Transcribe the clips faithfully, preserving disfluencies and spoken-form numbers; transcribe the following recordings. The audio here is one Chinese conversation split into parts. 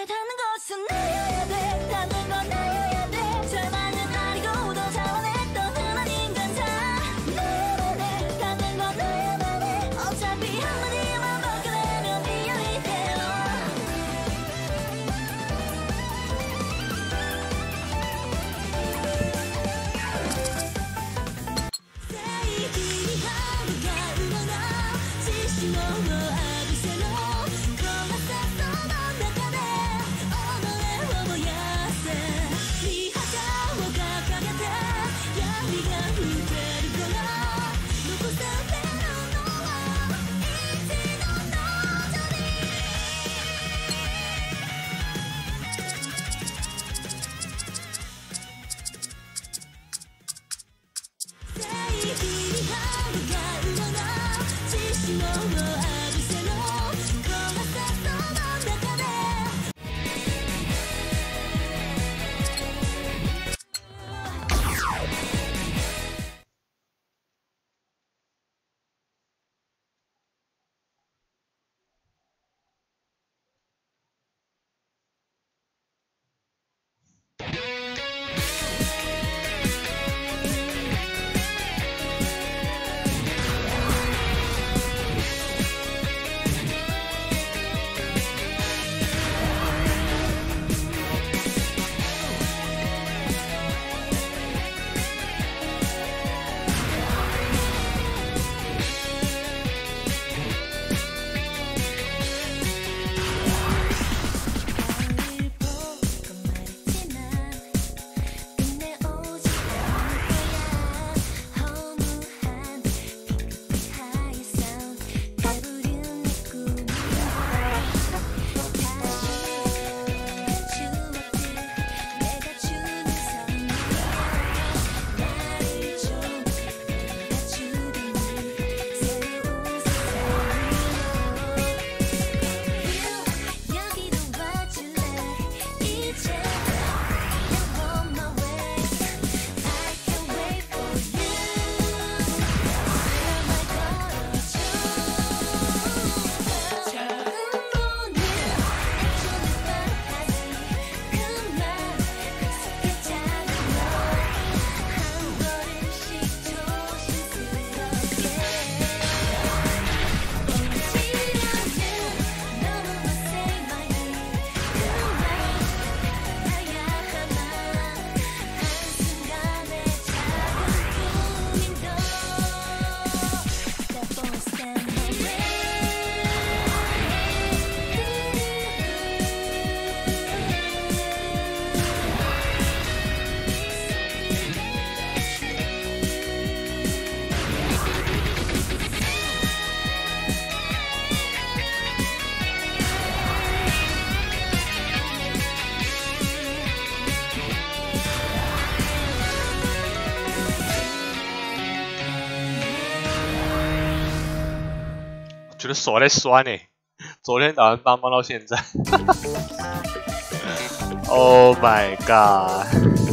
觉得手在酸呢、欸，昨天打完帮帮到现在。Oh my god！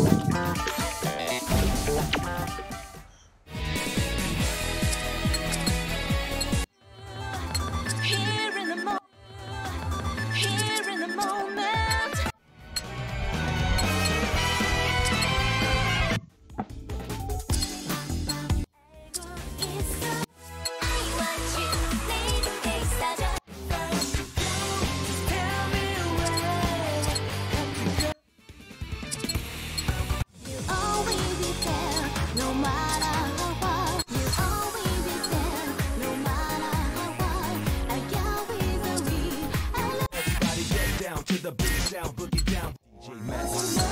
The beat sound, boogie down, D J Master.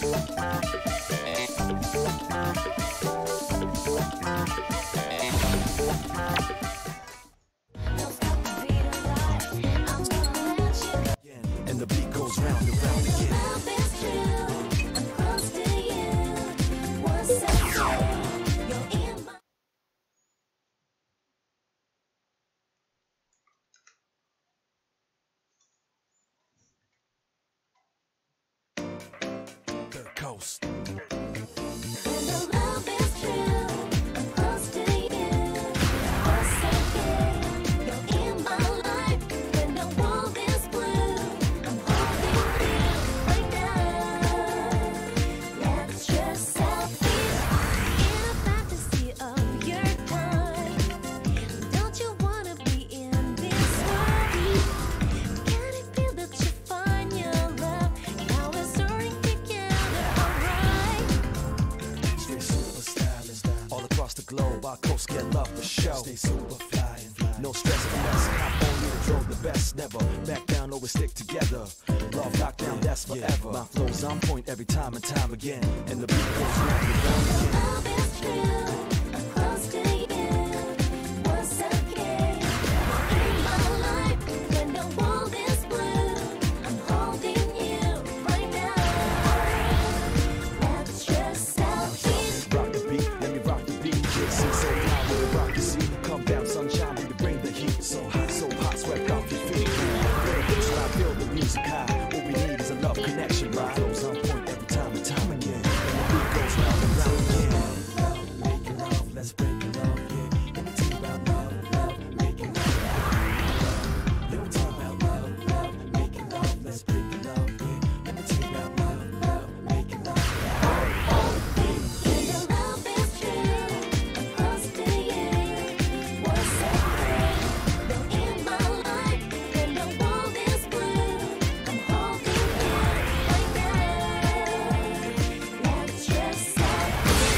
And the beat goes round and round again. Love is true. I'm close to you. Once again, you're in my. Third Coast. When the love is true, I'm close to you. Once again, you're in my life. When the world is blue, I'm holding you right now. Let yourself be in a fantasy of your kind. Don't you wanna be in this world? Can it feel that you find your love? Now we're soaring together, alright. Stay super stylish. All across the globe, our coast get love for show. Stay super fly and fly. No stress for us. Hop on, you drove the best. Never back down, always stick together. Love lockdown, that's forever. My flow's on point every time and time again. And the beat goes round and round again. Love is true. I'm close to you. Once again, you're in my life. When the world is blue, I'm holding you right now. Let yourself be. Rock the beat, let me rock the beat. Jason, so hot, we rock the sea. Come down, sunshine, we bring the heat. So hot, so hot, sweat off your feet. Little bitch, I feel the music high. All we need is a love connection, right? Flows on point every time and time again. And the beat goes round and round again. Love, making love, let's break it love, yeah. Let me tell you about love, love, making love. Let me tell you about love, love, making love, let's break it love, yeah. Let me tell you about love, love, making love. When the love is true, I'm close to you. Once again, you're in my life. When the world is blue, I'm holding you right now. Let yourself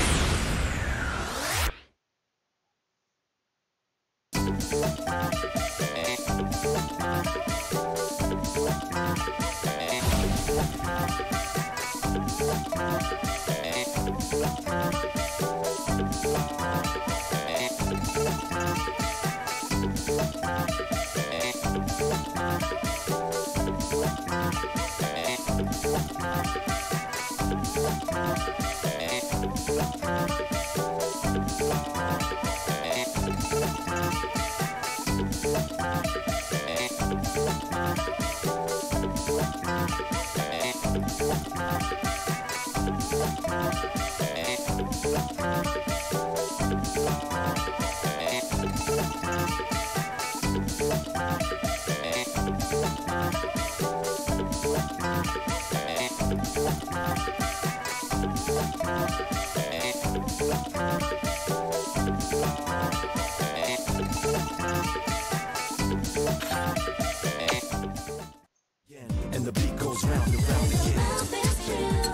And the beat goes round and round again. love is true.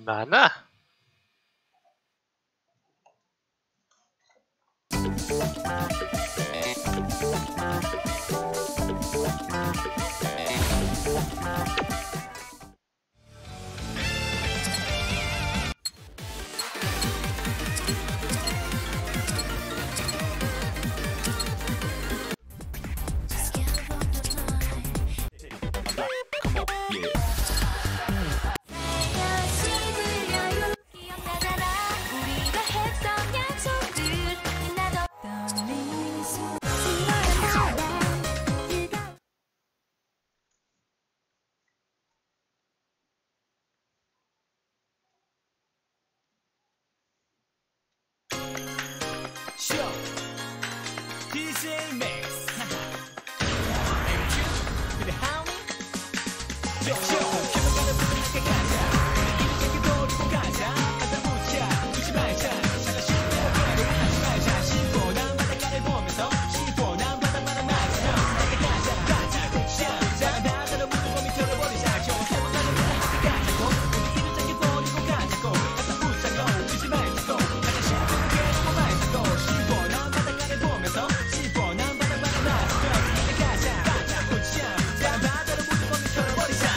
难啊！ Show D J Mix 그대 하니 쇼 캐릭터를 부탁해 가자 이렇게 돌리고 가자 가자 붙자 두지 말자 차가 쉽게 하지 말자 시원한 바닷가를 보면서 시원한 바닷바람 맞으며 나게 가자 가자 붙자 자 바다로 무조건 미쳐버리자 좀 해보자고 가자고 우리 이를 짧게 버리고 가자고 가자 붙자고 두지 말자고 가자 쉽게 해보고 말자고 시원한 바닷가를 보면서 시원한 바닷바람 맞으며 나게 가자 가자 붙자 자 바다로 무조건 미쳐버리자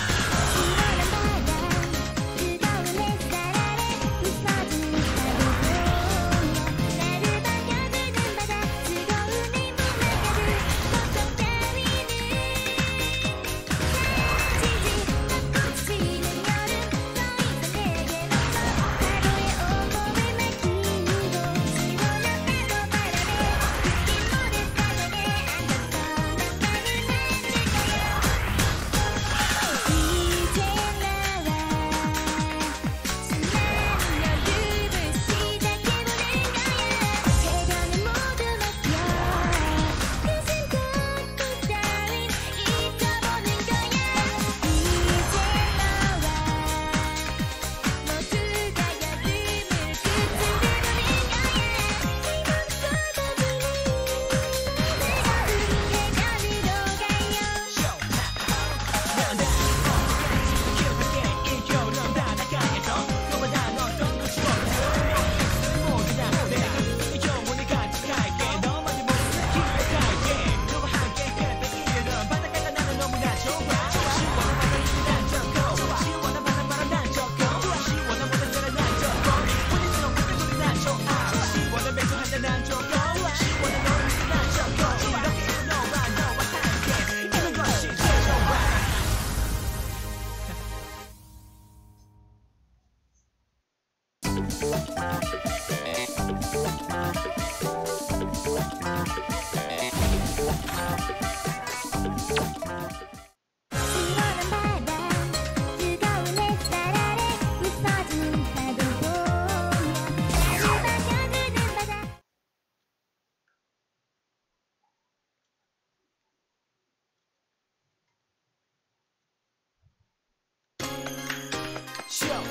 Show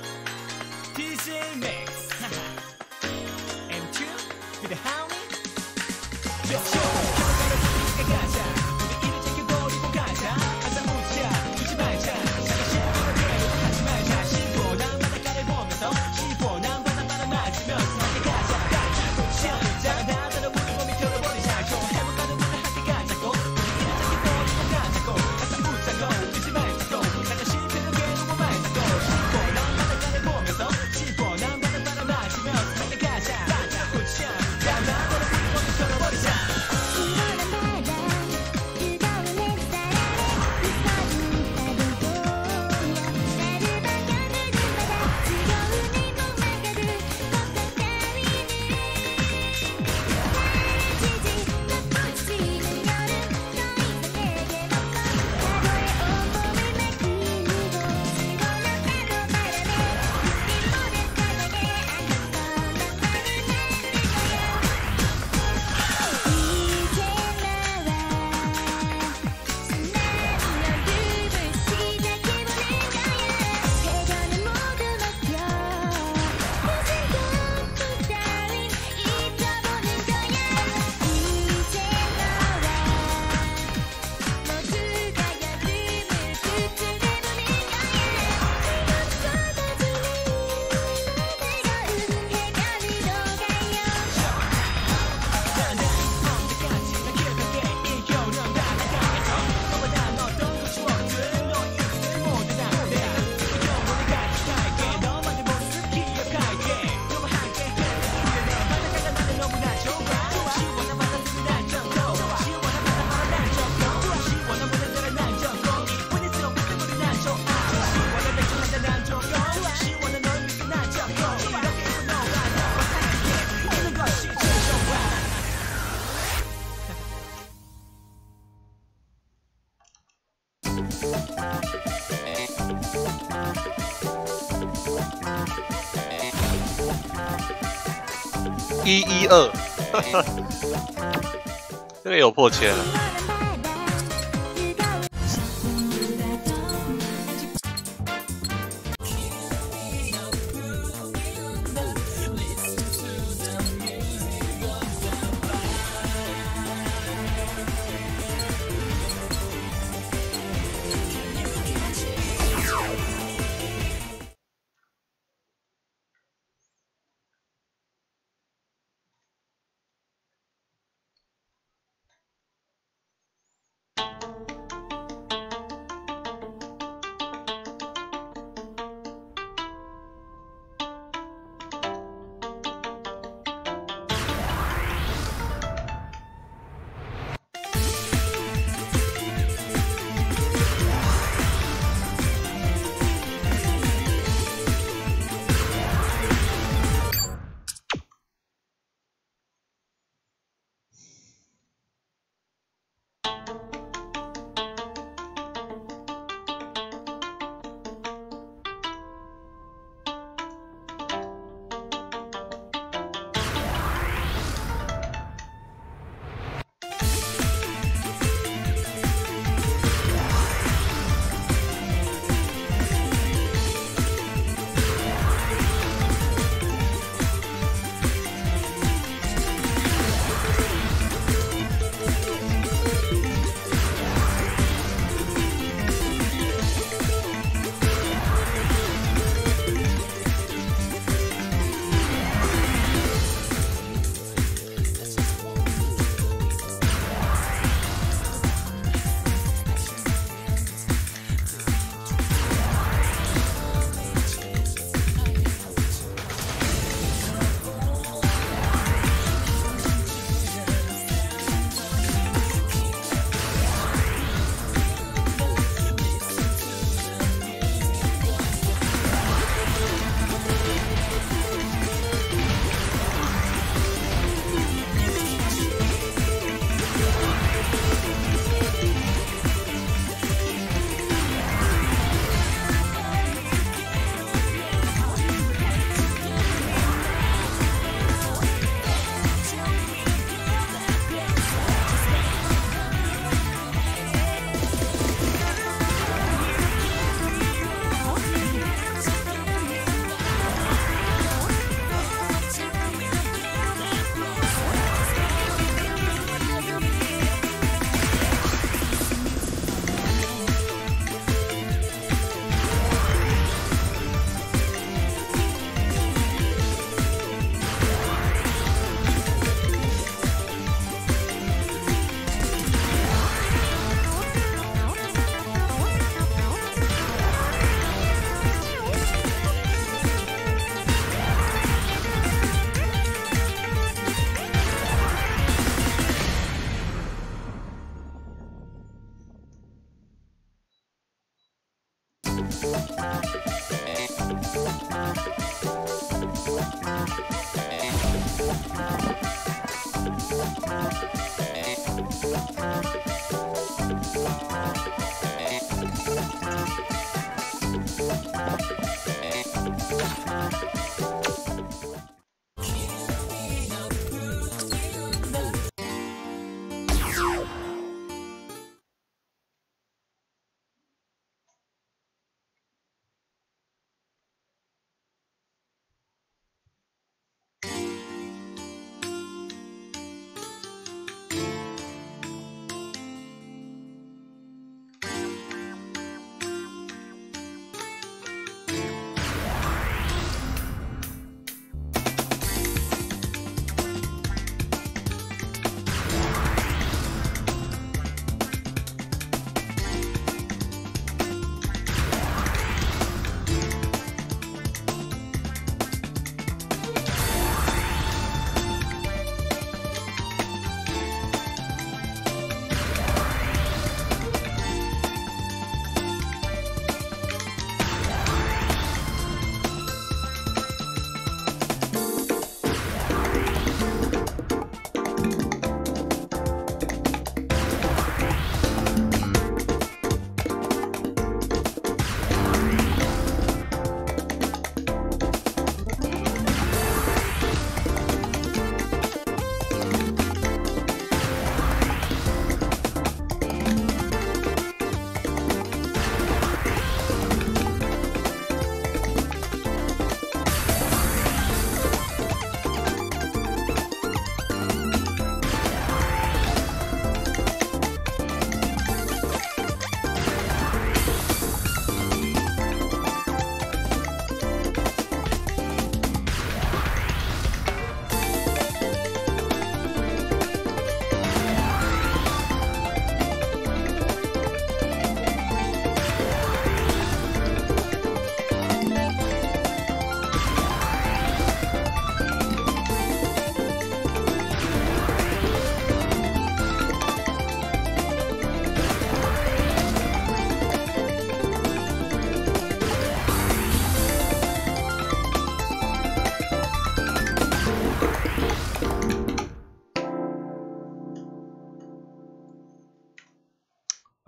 D J Mix M two 그대 하니 쇼 캐릭터를 부탁해 가자 우리 이를 짧게 버리고 가자 가자 붙자 두지 말자 차가 쉽게 하지 말자 시원한 바닷가를 보면서 시원한 바닷바람 맞으며 나게 가자 가자 붙자 자 바다로 무조건 미쳐버리자 좀 해볼까도 몰라 함께 가자고 우리 이를 짧게 버리고 가자고 가자 붙자고 두지 말자고 가자 실패로 괴로워 말자고 시원한 바닷가를 보면서 시원한 바닷바람 맞으며 나게 가자 가자 붙자 자 바다로 무조건 미쳐버리자 一一二，这个有破千了。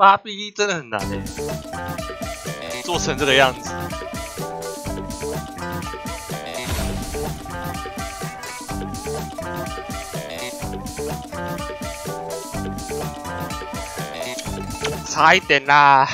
八 B 真的很难诶，做成这个样子。差一点啦。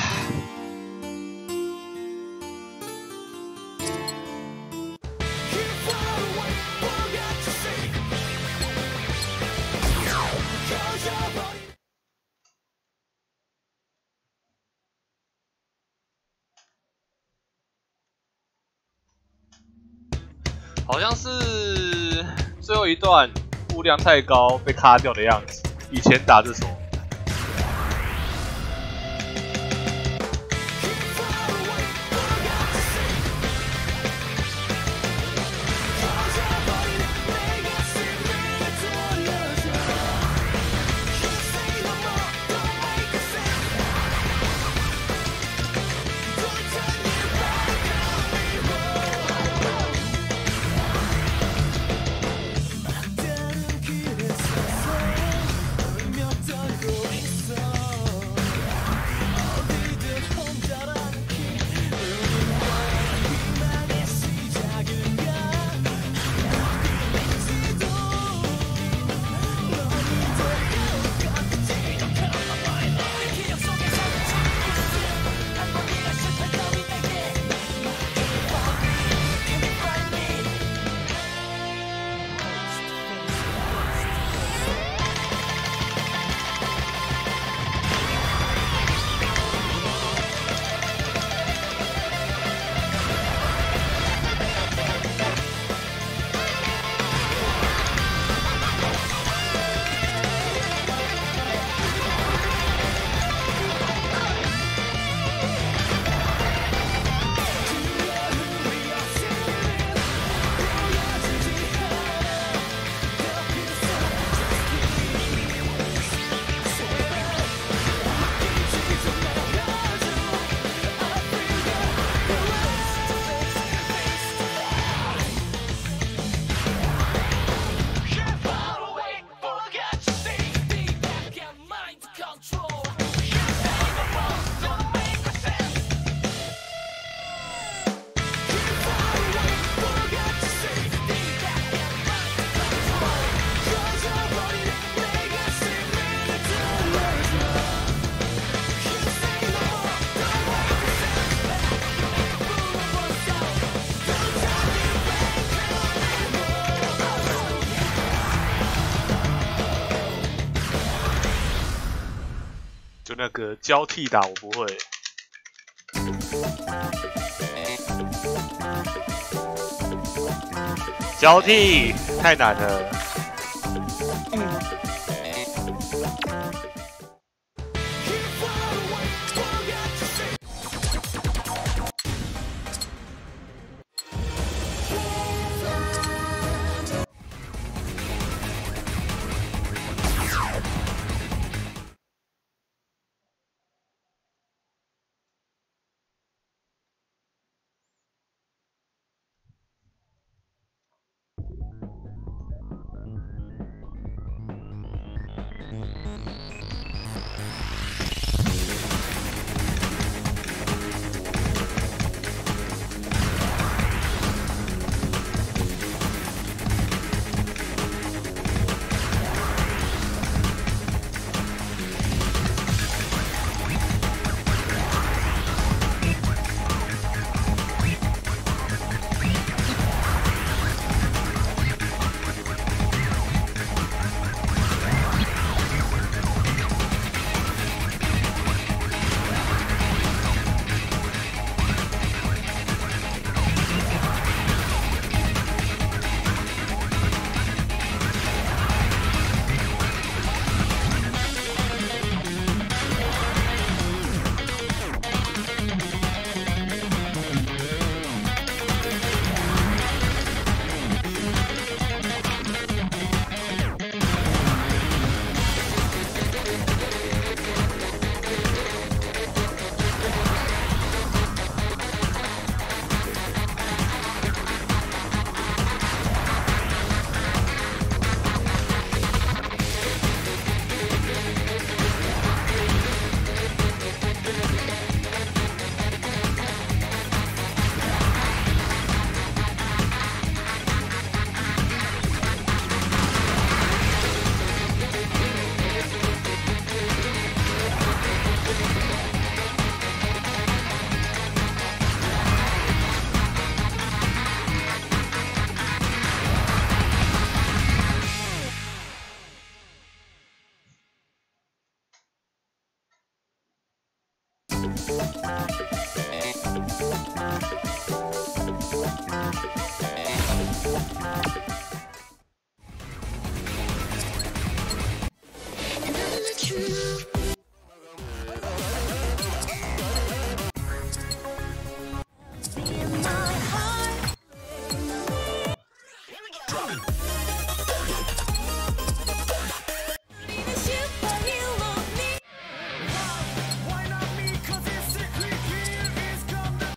好像是最后一段物量太高被卡掉的样子。以前打这首。就那个交替打我不会。交替太难了。 And I'll let you know. In my heart. Here we go. It's you, but you want me. Why not me? 'Cause it's sickly here is coming.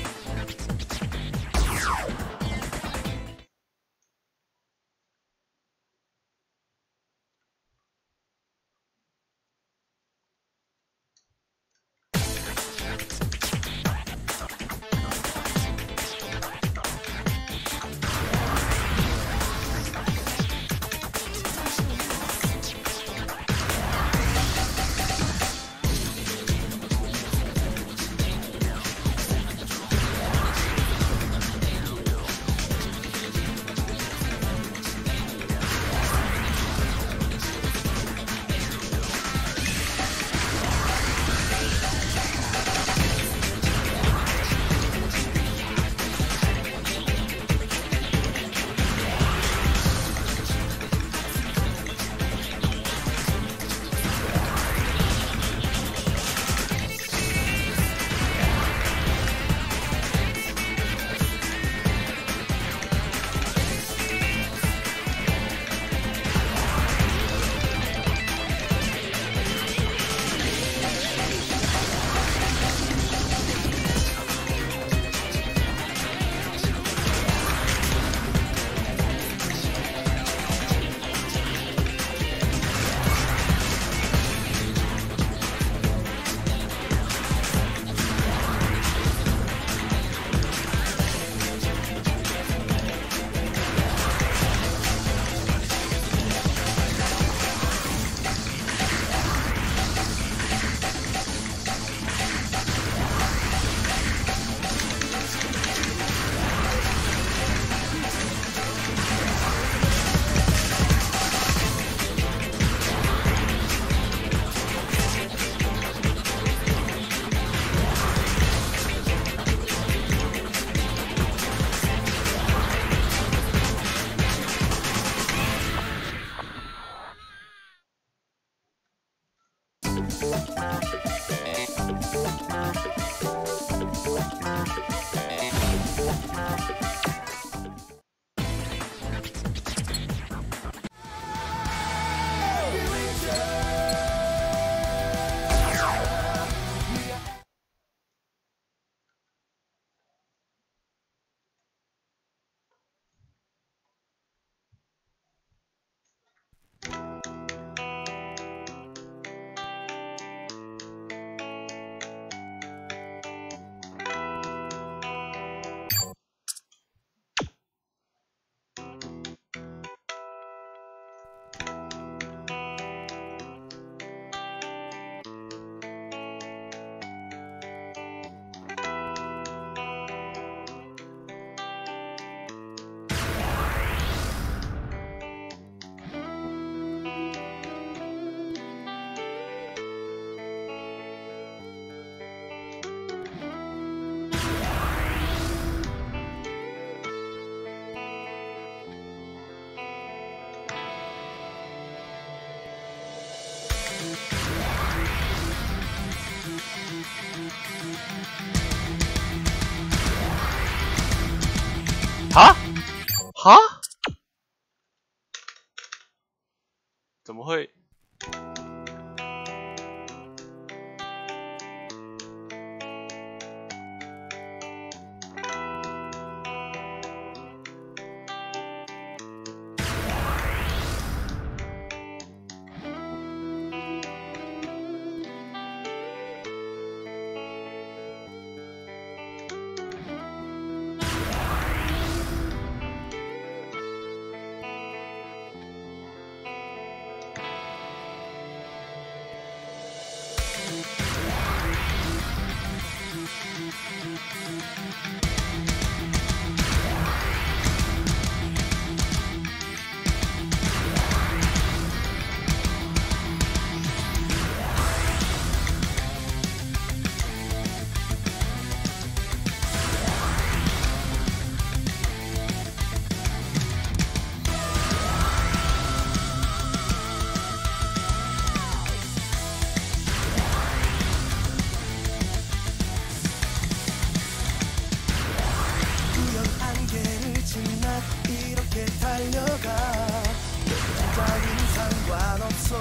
哈？哈？怎么会？ 상관없어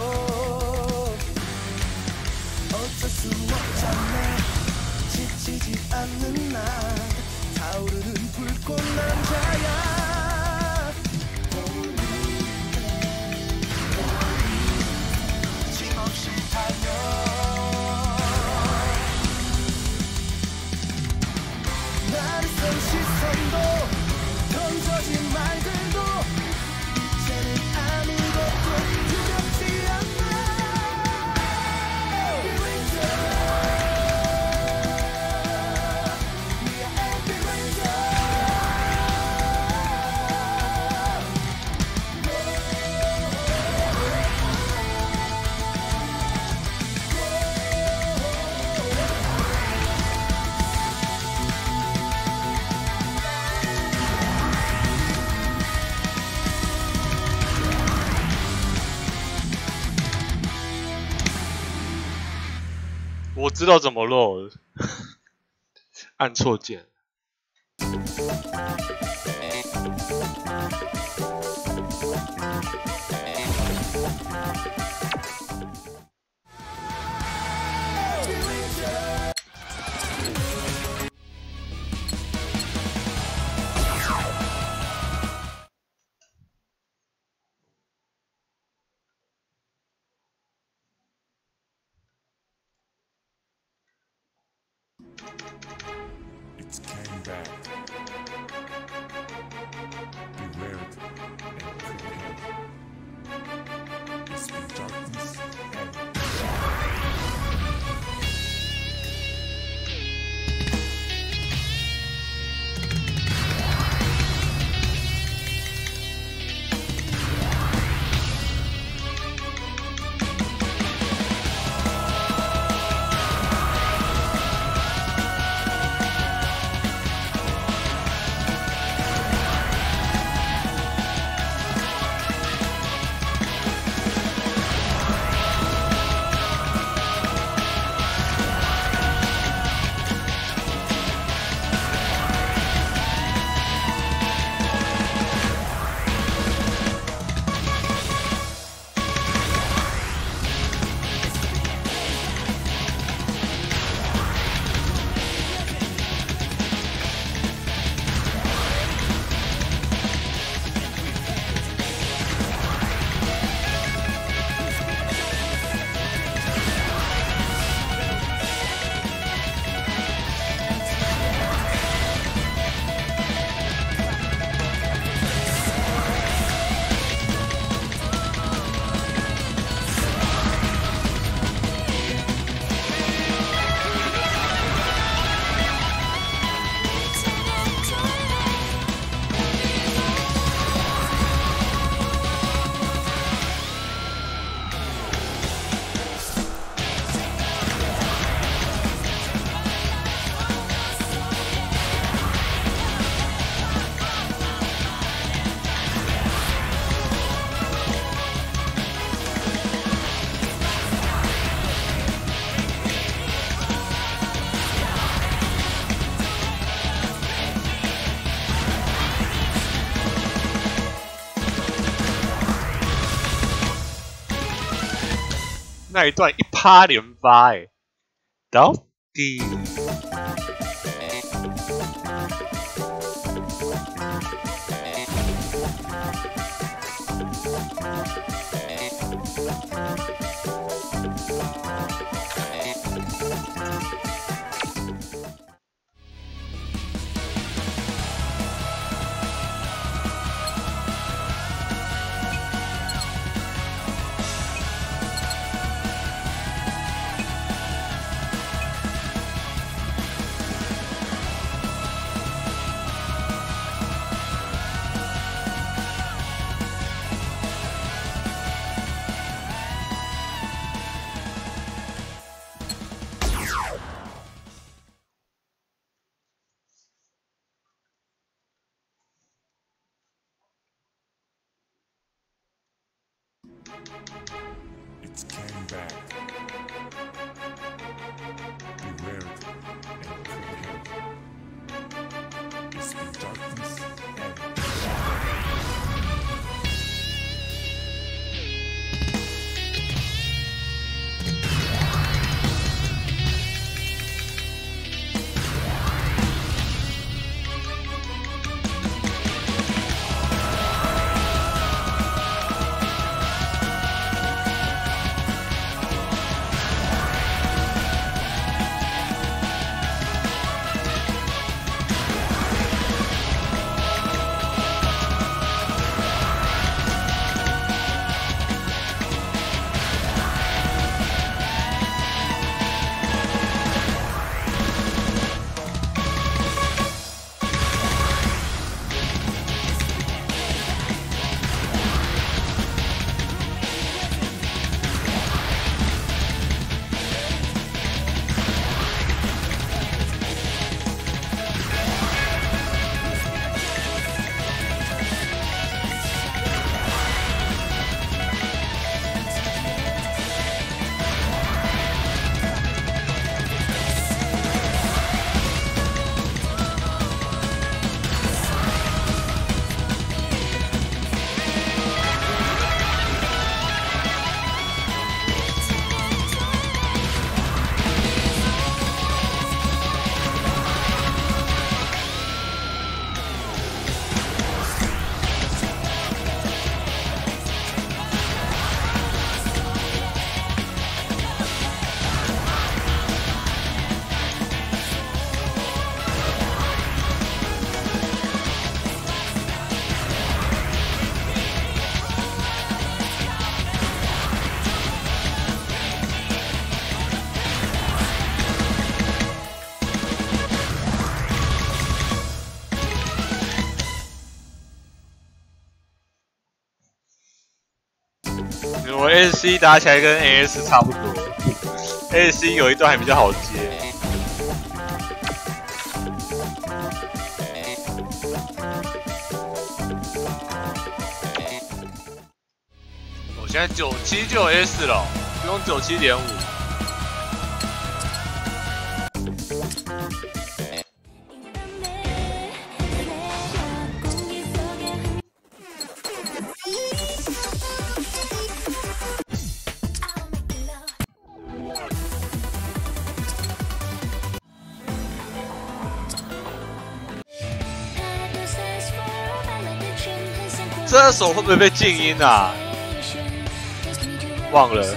어쩔 수 없잖아 지치지 않는 날 타오르는 불꽃 남자야 힘없이 달려 나를 쏜 시선도 던져진 말들도 이제는 아무것도 두렵지 않아 Happy Ranger We are Happy Ranger "我知道怎么了，按错键。 It's came back. Beware it and prepare. It's been darkness and "那一段一趴连发，哎，到底。 it's came back. Beware it and prepare. It's been darkness and 我 S C 打起来跟 A S 差不多 ，A S C 有一段还比较好接。我现在九七就有 S 了，不用九七点五。 这首会不会被静音啊？忘了。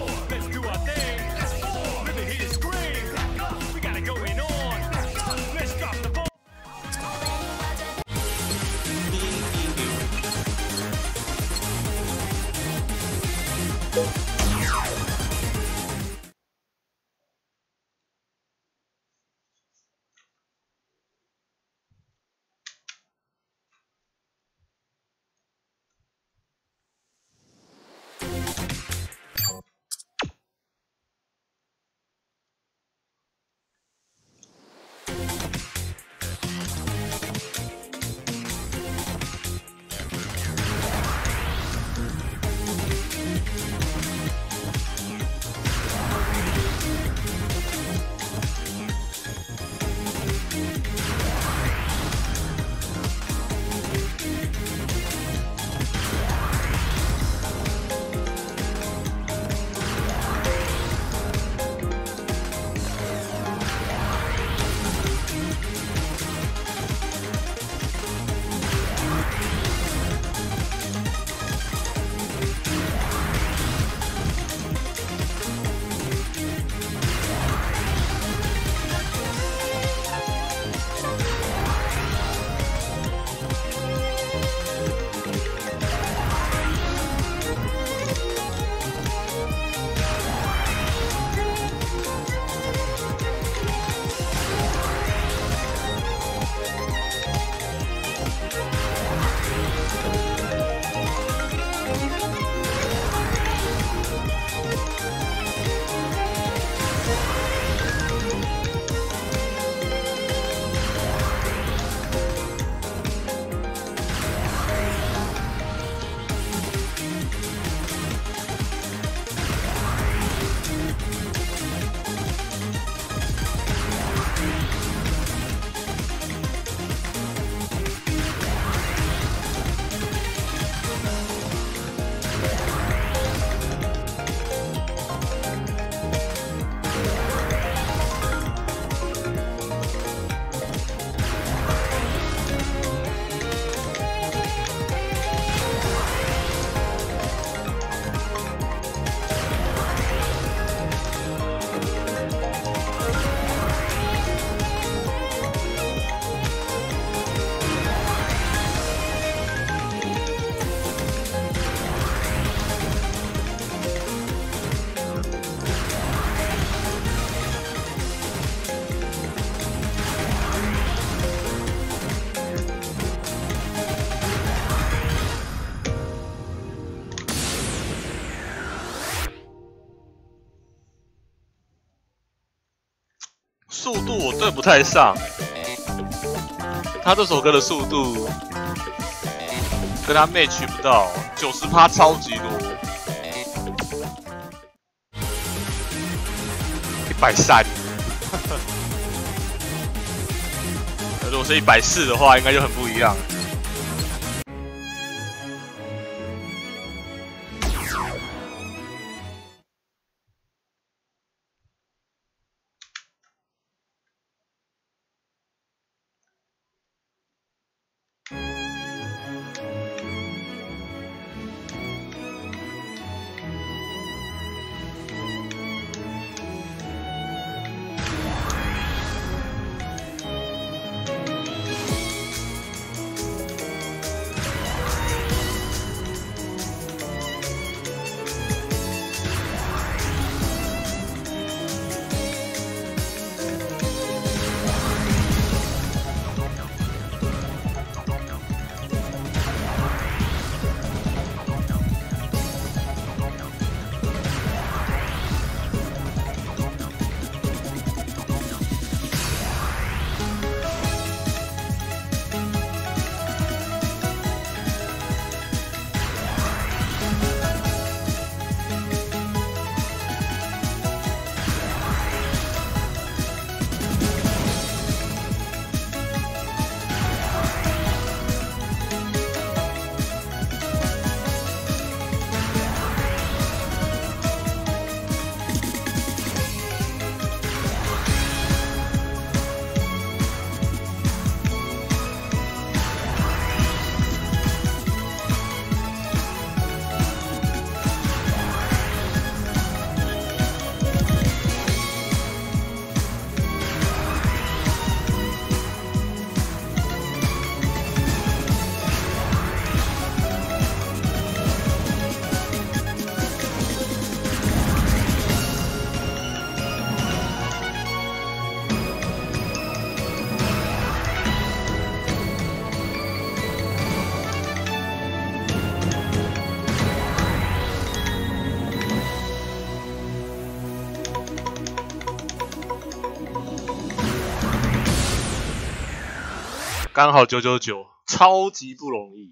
速度我对不太上，他这首歌的速度跟他 match 不到， 九十趴 超级多，一百三，如果是一百四的话，应该就很不一样。 刚好九九九，超级不容易。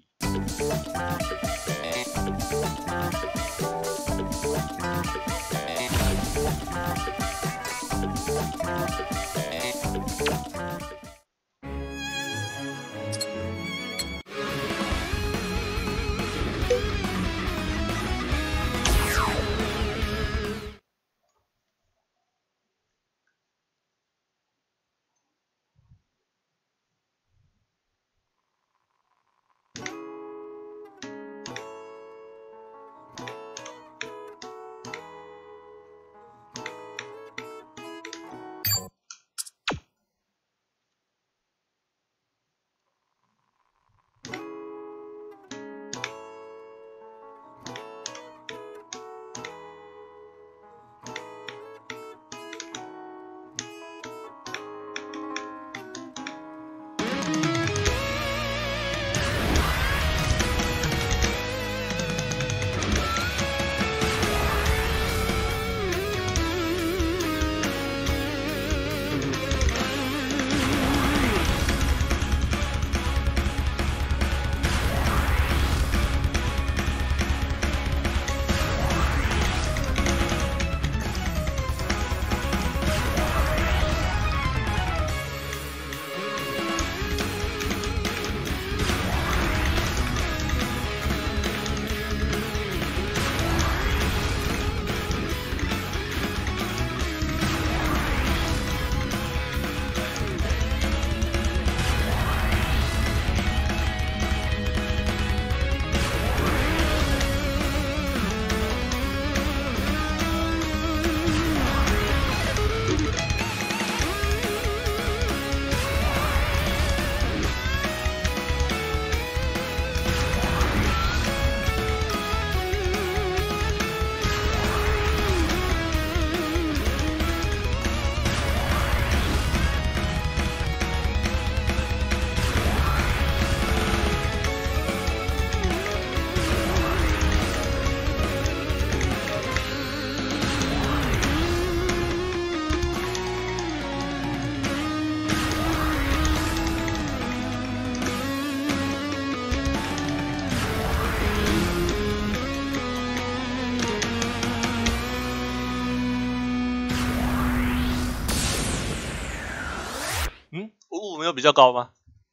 嗯，五五没有比较高吗？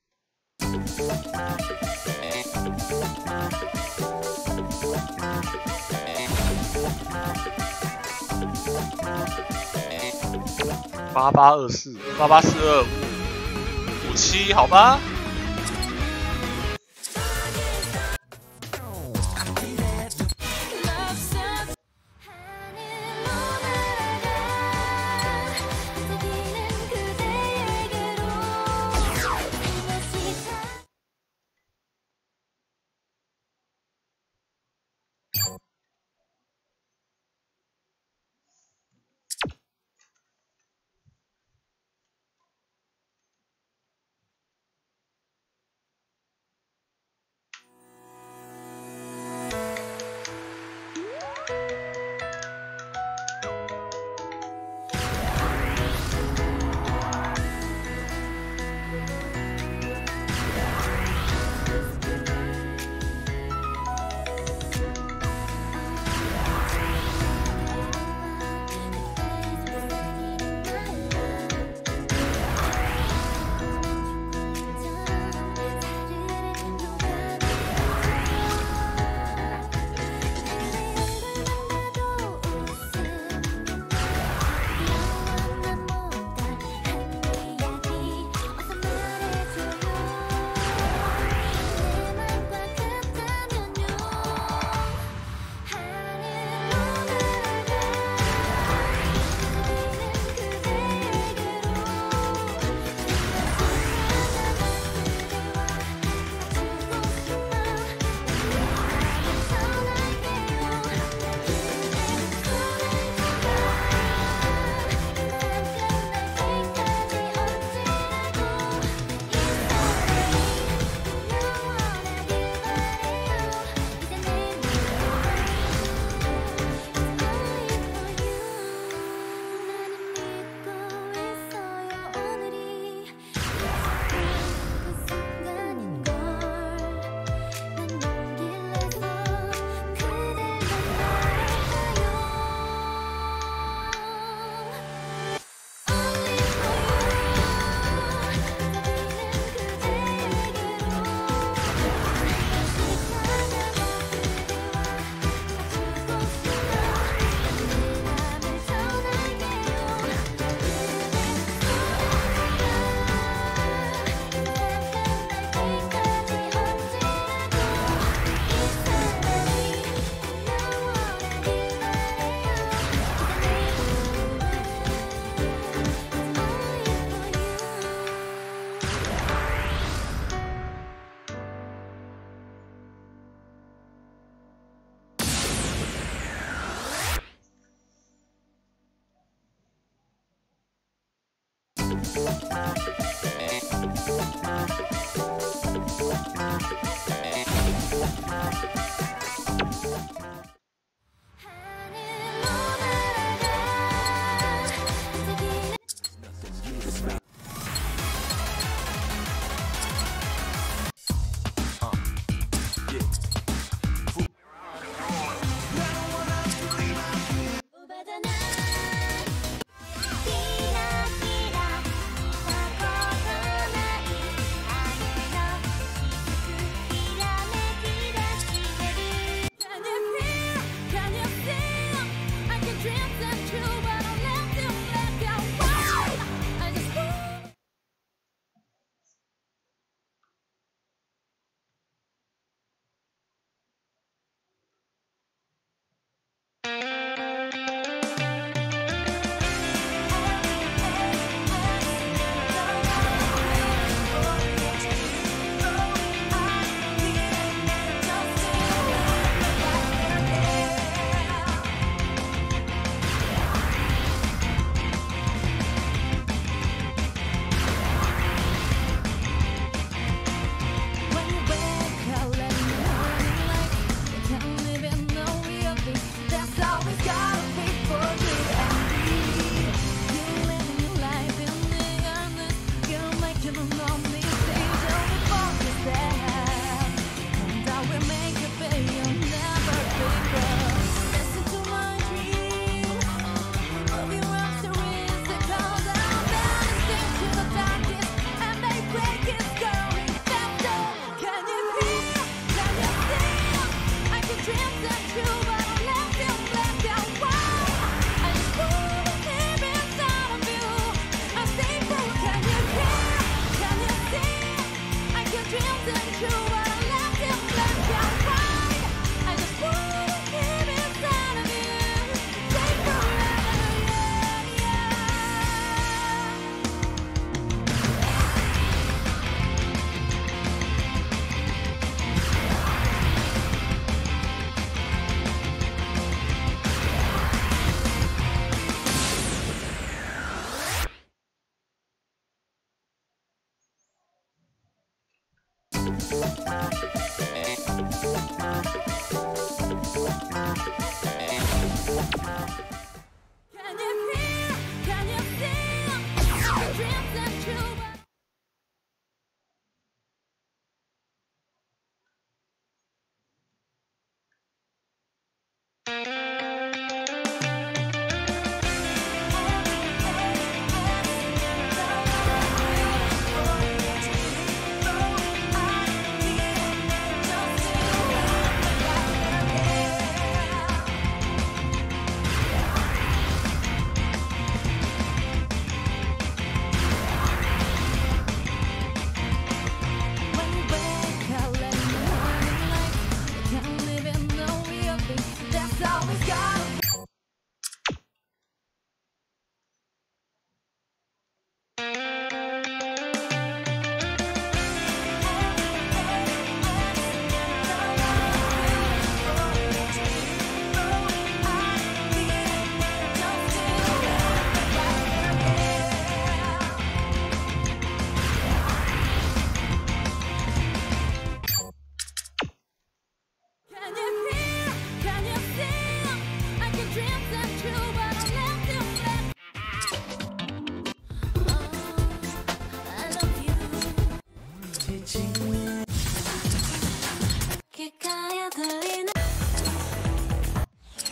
八八二四，八八四二五五七，好吧。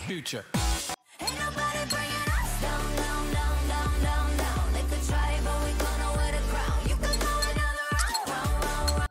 future. Ain't nobody bringing us down, down, down, down, down, down. They could try, but we gonna wear the crown. You could go another round, round, round, round.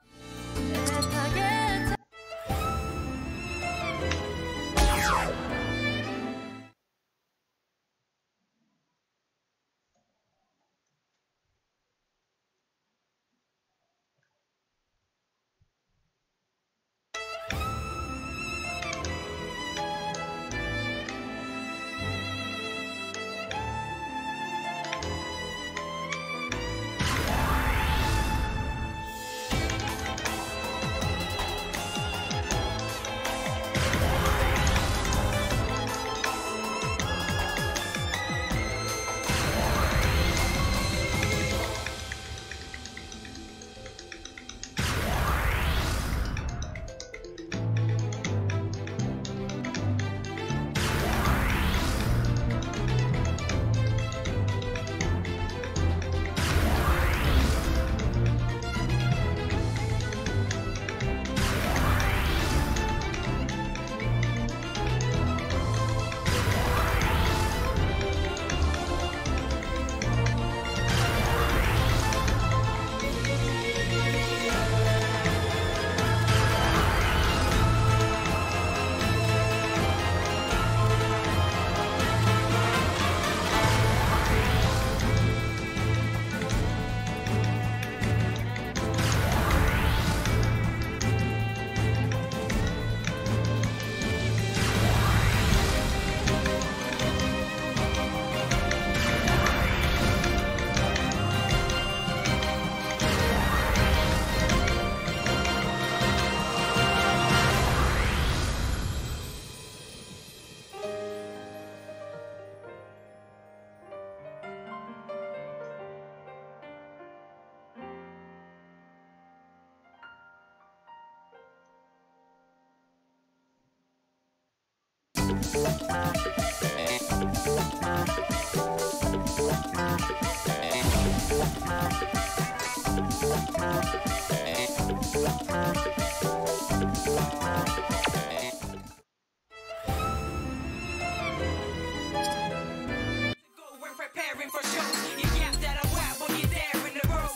We're preparing for shows. You get that I rap when you're there in the room.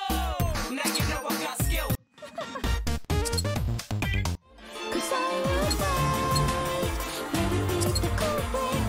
Oh, now you know I got skill. Cause I will fight, never beat the cold way.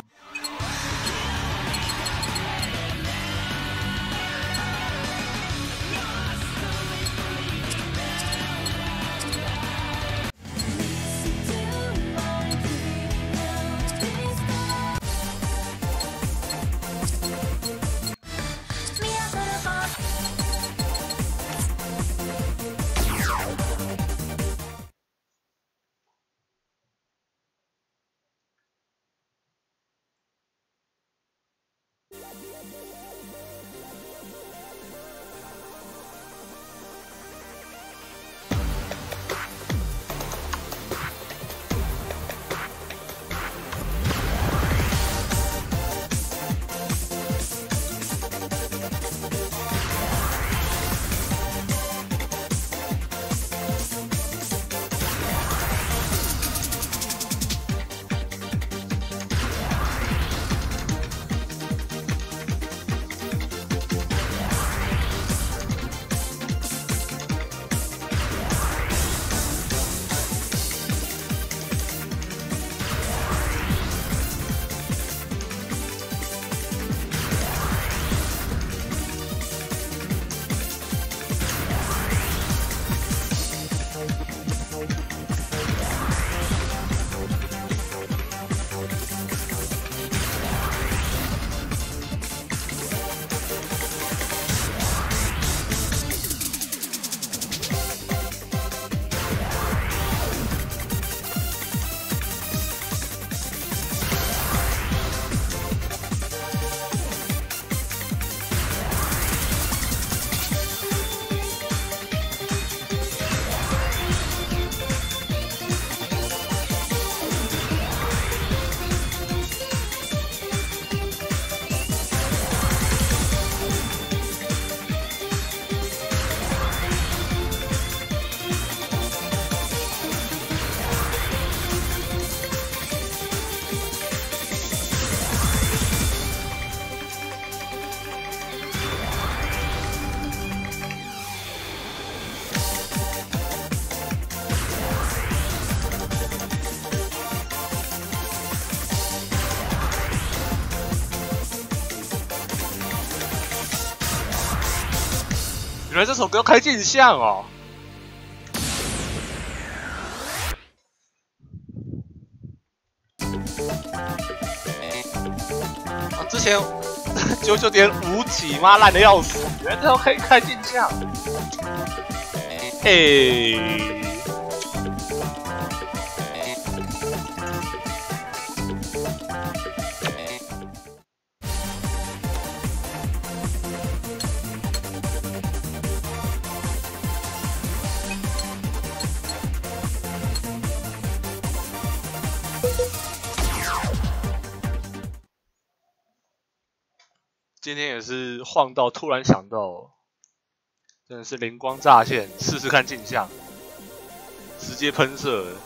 原来这首歌要开镜像哦。啊，之前九九点五几妈烂的要死，原来这要可以开镜像。嘿。今天也是晃到，突然想到，真的是灵光乍现，试试看镜像，直接喷射了。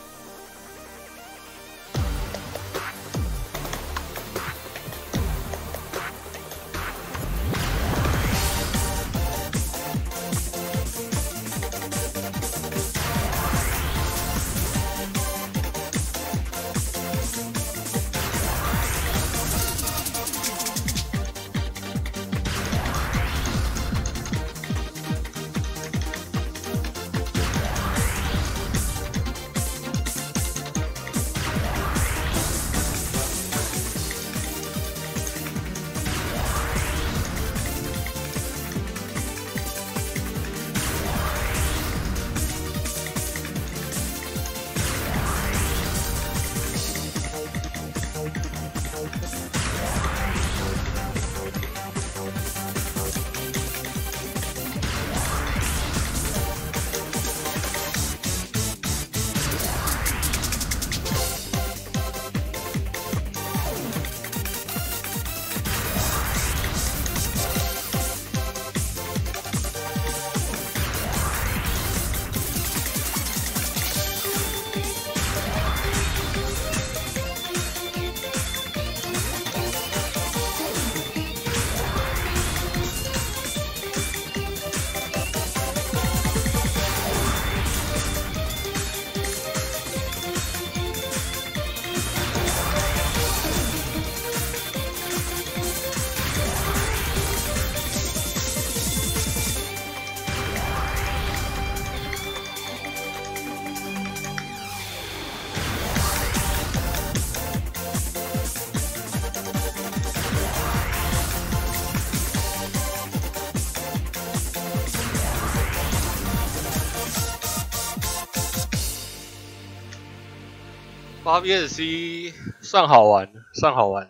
八 V S C 算好玩，算好玩。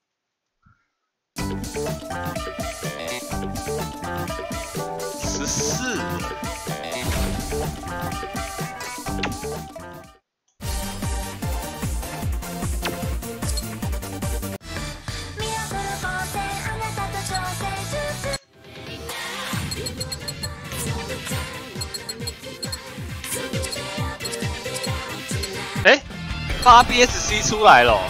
十四。哎，八 B S C 出来了、哦。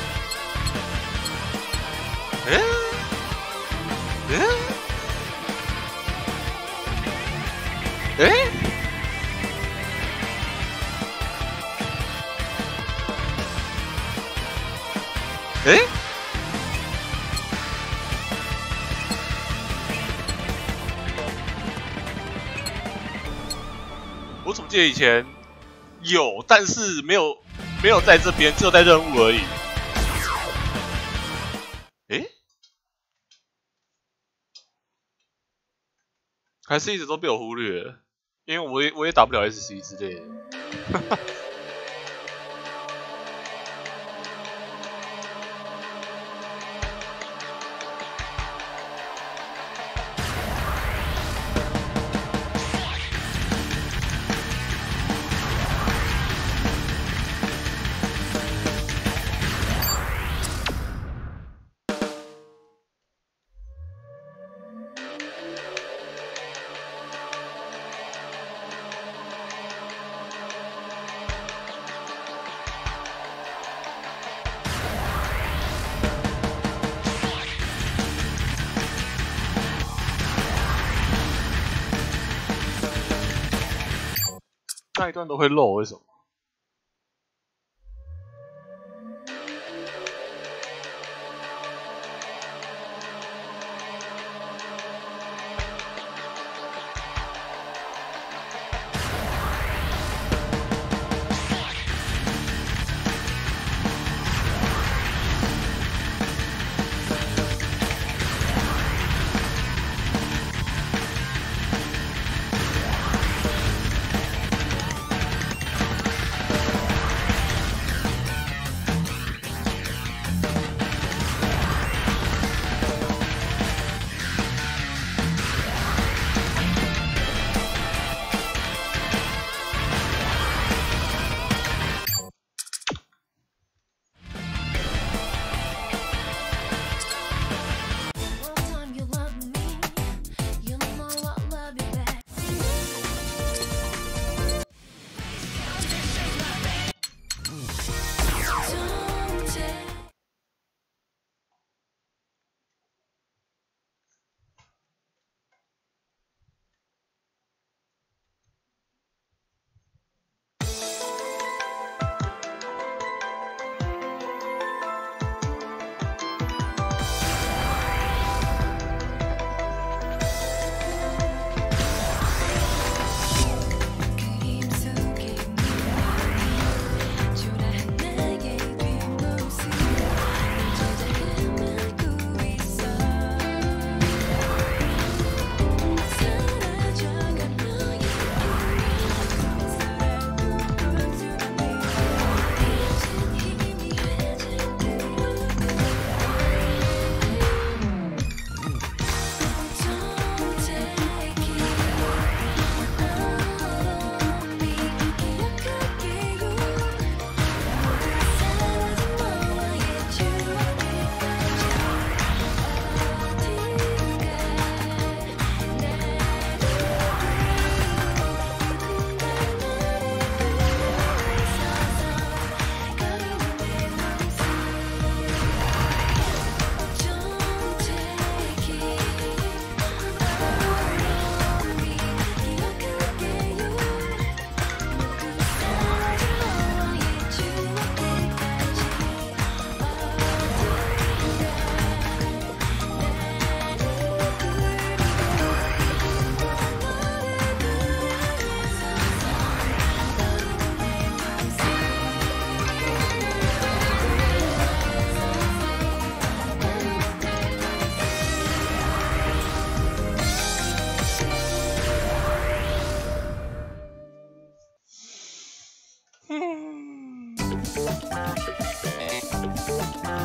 哎，哎，哎，哎，我怎么记得以前有，但是没有没有在这边，只有在任务而已。哎，还是一直都被我忽略了，因为我也我也打不了 S C 之类的。那一段都会漏，为什么？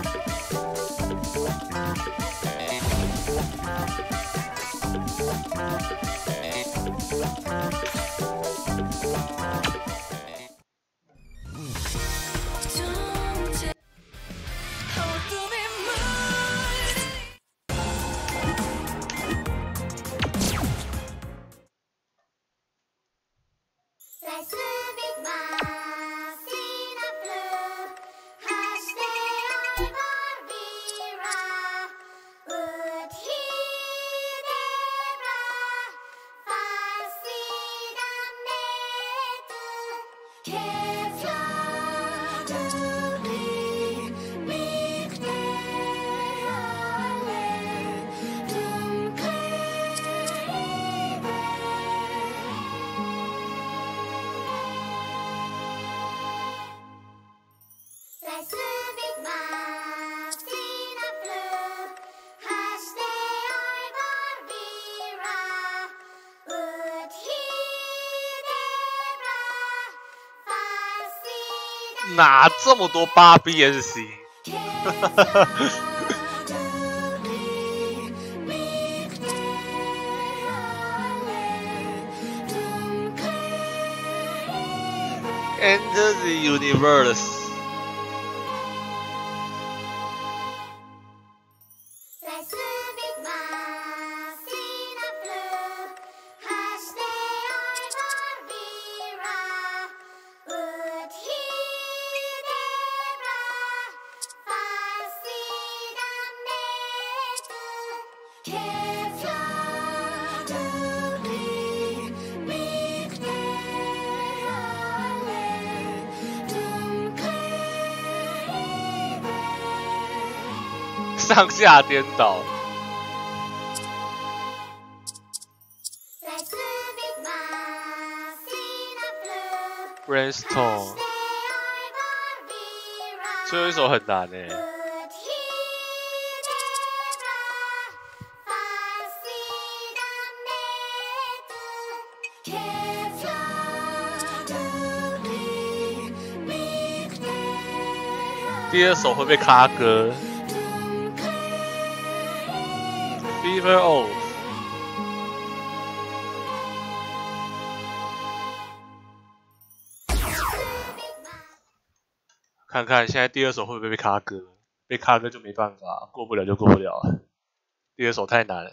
哪这么多八 B S C？ Enter the universe。上下颠倒。Brainstorm， 最后一首很难诶。第二首会被卡歌。Fever Off， 看看现在第二首会不会被卡歌？被卡歌就没办法，过不了就过不了了。第二首太难了。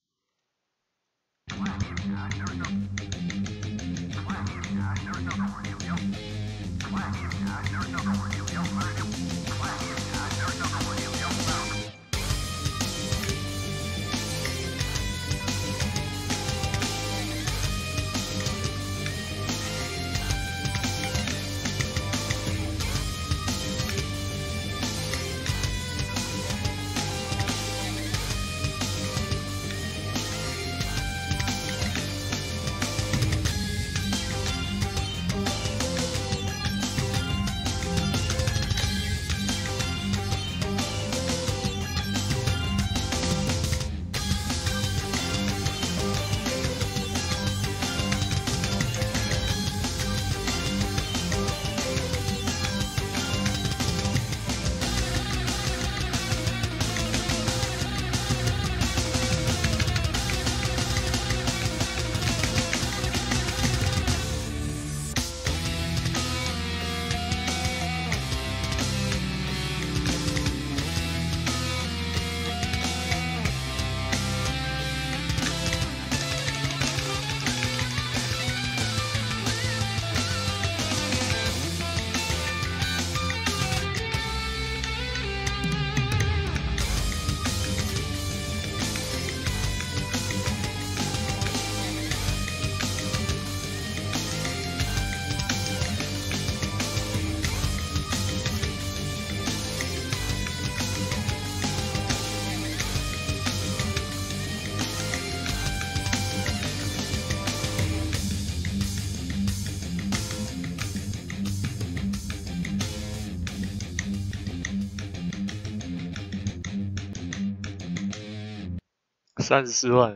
三十四万，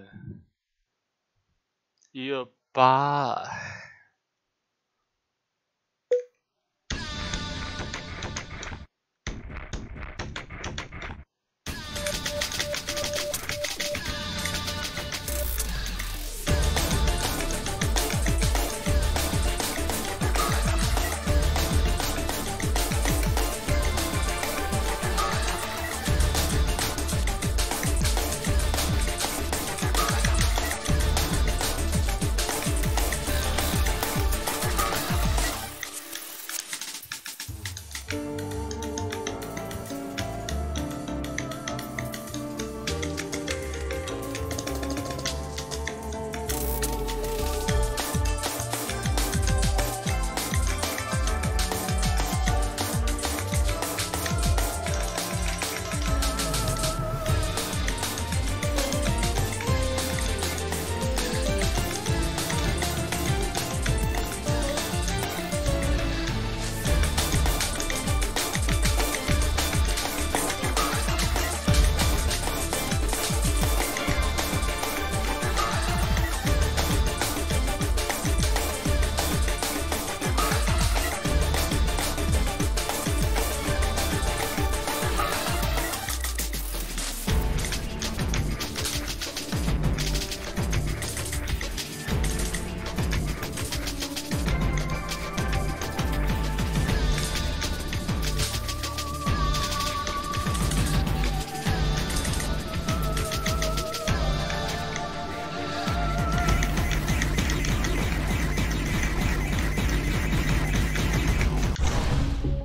一二八。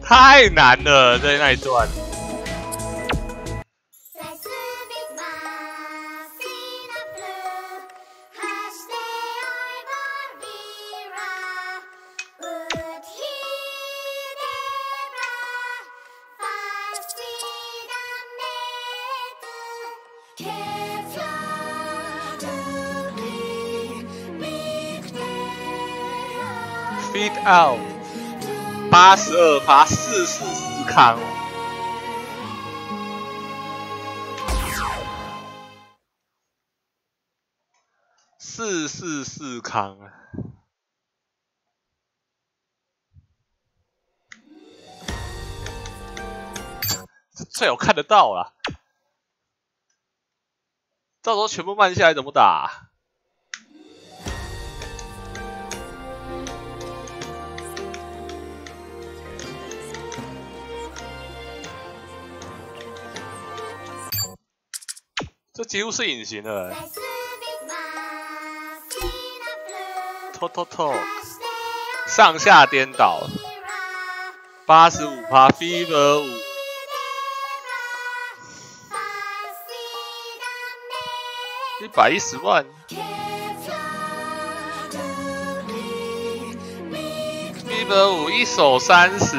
太难了，在那一段。Feed out， 八十二趴，四四四康哦。四四四康啊！最好看得到啦，到时候全部慢下来怎么打啊？这几乎是隐形的，偷偷偷，上下颠倒，八十五趴 ，Fever 五，一百一十万 ，Fever 五一手三十，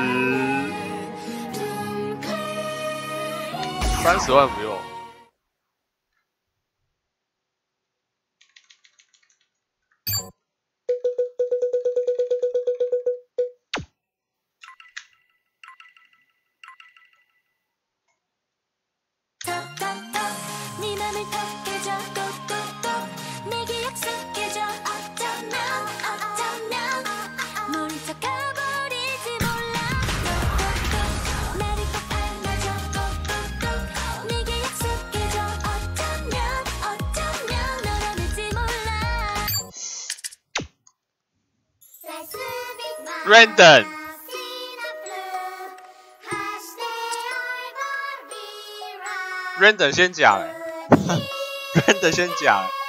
三十万不用。Random， Random 先讲欸，Random 先讲欸。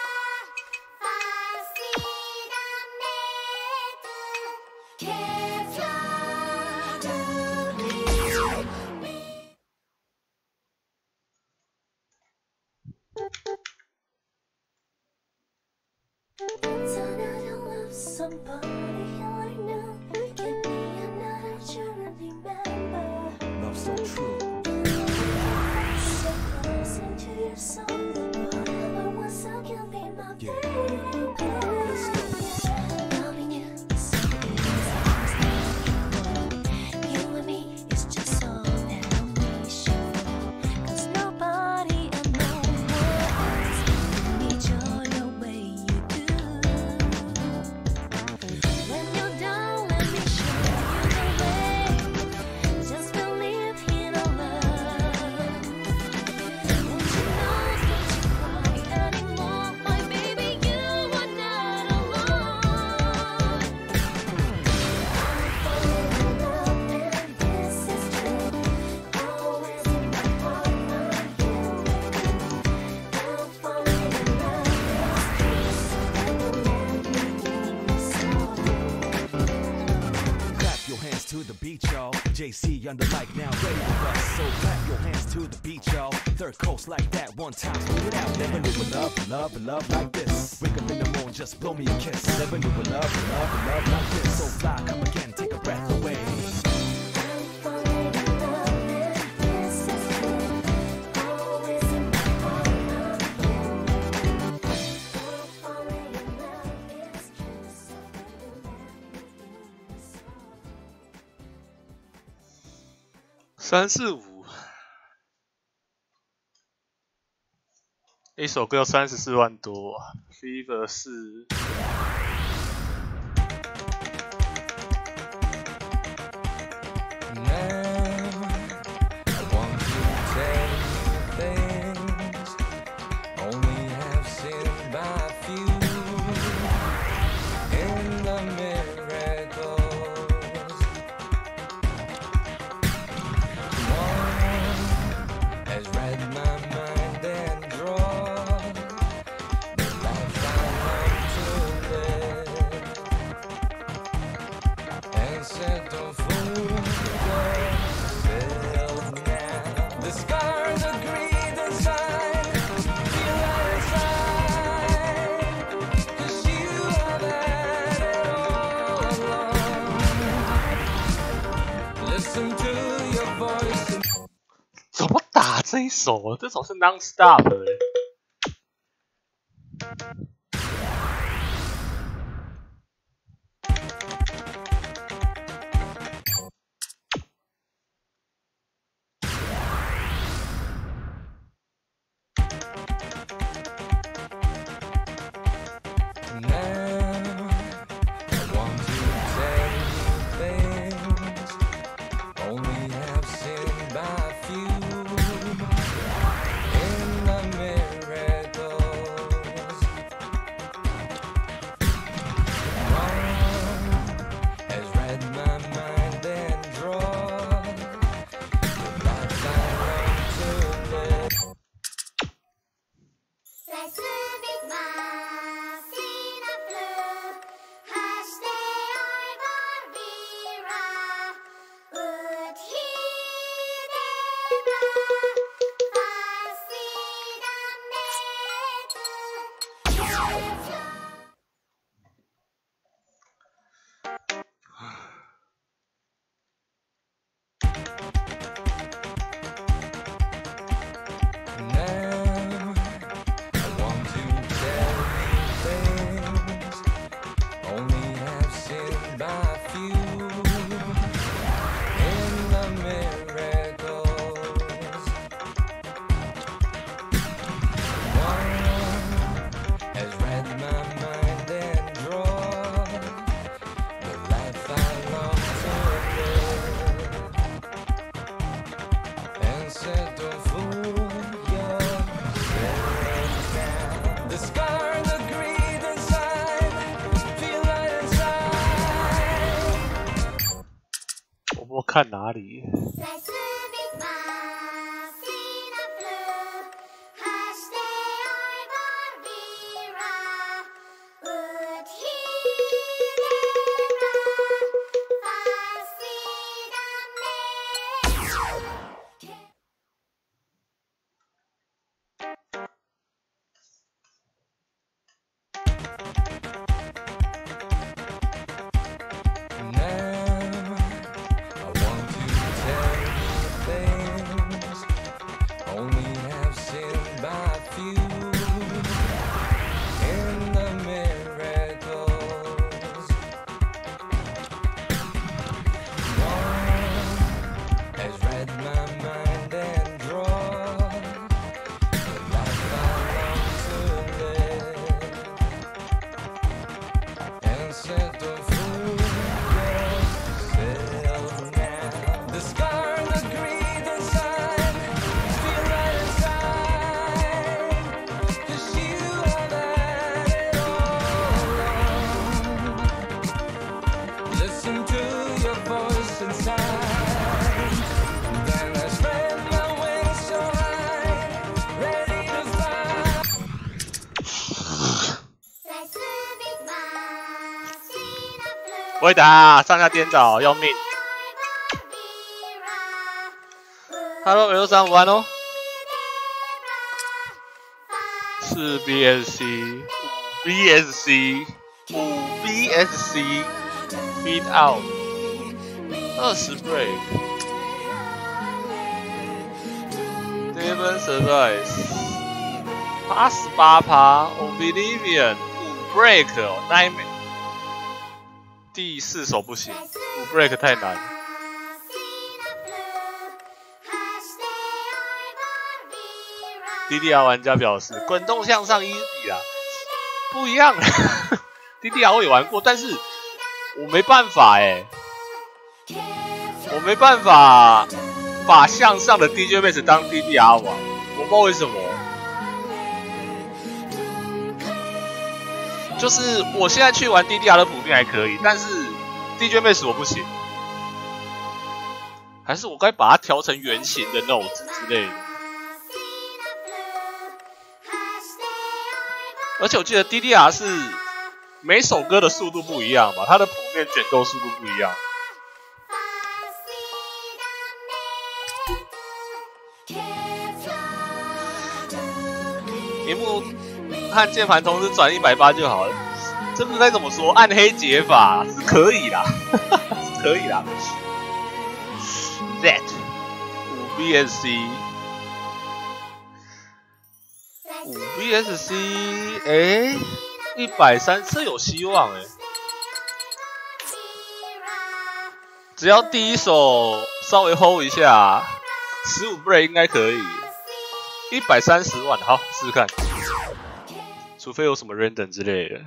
J C on the mic now, ready to bust. So clap your hands to the beat, y'all. Third coast like that, one time, screw it out. Never knew a love, love, love like this. Wake up in the morning, just blow me a kiss. Never knew a love, love, love like this. So fly, come again, take a breath away. "三四五，一首歌要三十四万多 ，Fever 四。 Set the fool 这一首，这首是 non stop 的。我看哪里？不会打，上下颠倒要命。Hello， L 三五安哦。四 B S C， 五 B S C， 五 B S C，Feed out， 二十 break。Demon Surprise， 八十八趴 ，Oblivion， 五 break 哦 ，Nightmare。第四首不行，五 break 太难。D D R 玩家表示，滚动向上 easy 啊，不一样。D D R 我也玩过，但是我没办法哎、欸，我没办法把向上的 D J Max 当 D D R 玩，我不知道为什么。就是我现在去玩 D D R 的普遍还可以，但是 D J Max 我不行，还是我该把它调成圆形的 note 之类的。而且我记得 D D R 是每首歌的速度不一样吧，它的谱面卷奏速度不一样。荧幕和键盘同时转一百八十就好了，这不该怎么说？暗黑解法是可以啦，是可以啦。Z 五 B S C 五 B S C， 哎，一百三这有希望哎，只要第一手稍微 hold 一下，十五 break 应该可以，一百三十万，好试试看，除非有什么 random 之类的。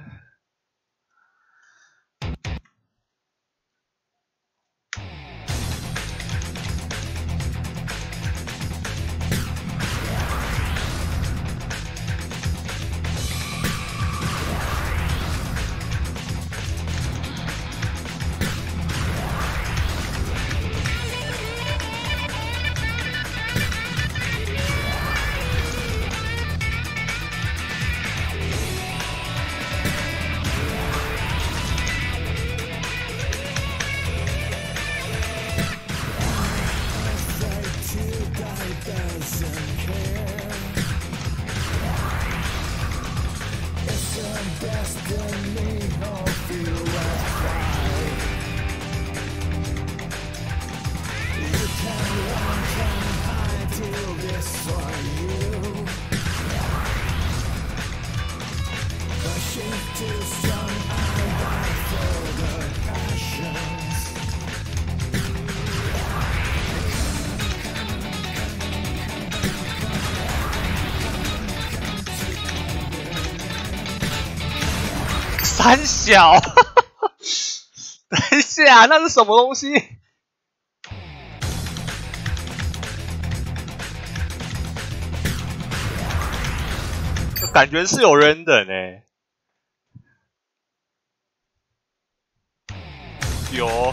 三小，等一下，那是什么东西？感觉是有人的呢，有。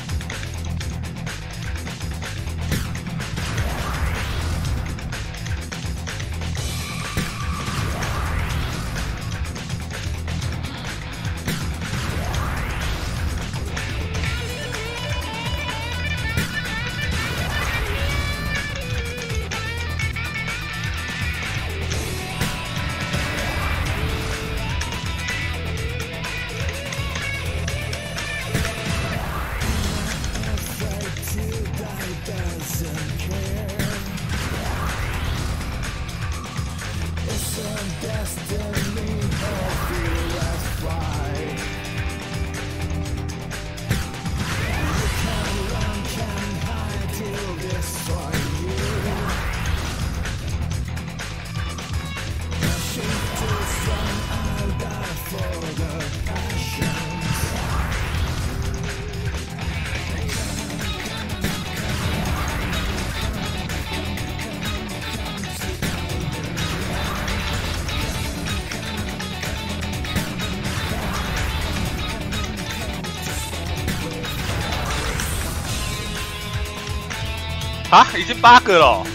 啊，已经八个了哦。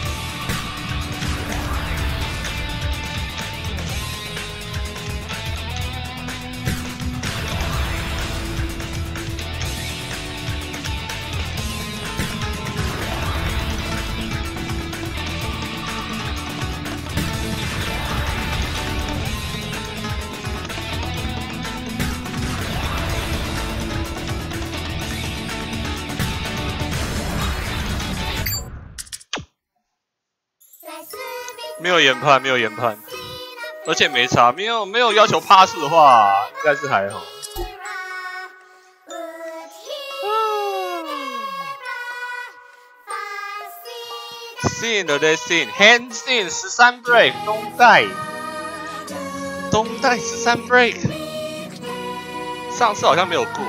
没有研判，没有研判，而且没差，没有没有要求 pass 的话，应该是还好。Sin 的 Sin Hand Sin 十三 break 东带，东带十三 break， 上次好像没有过。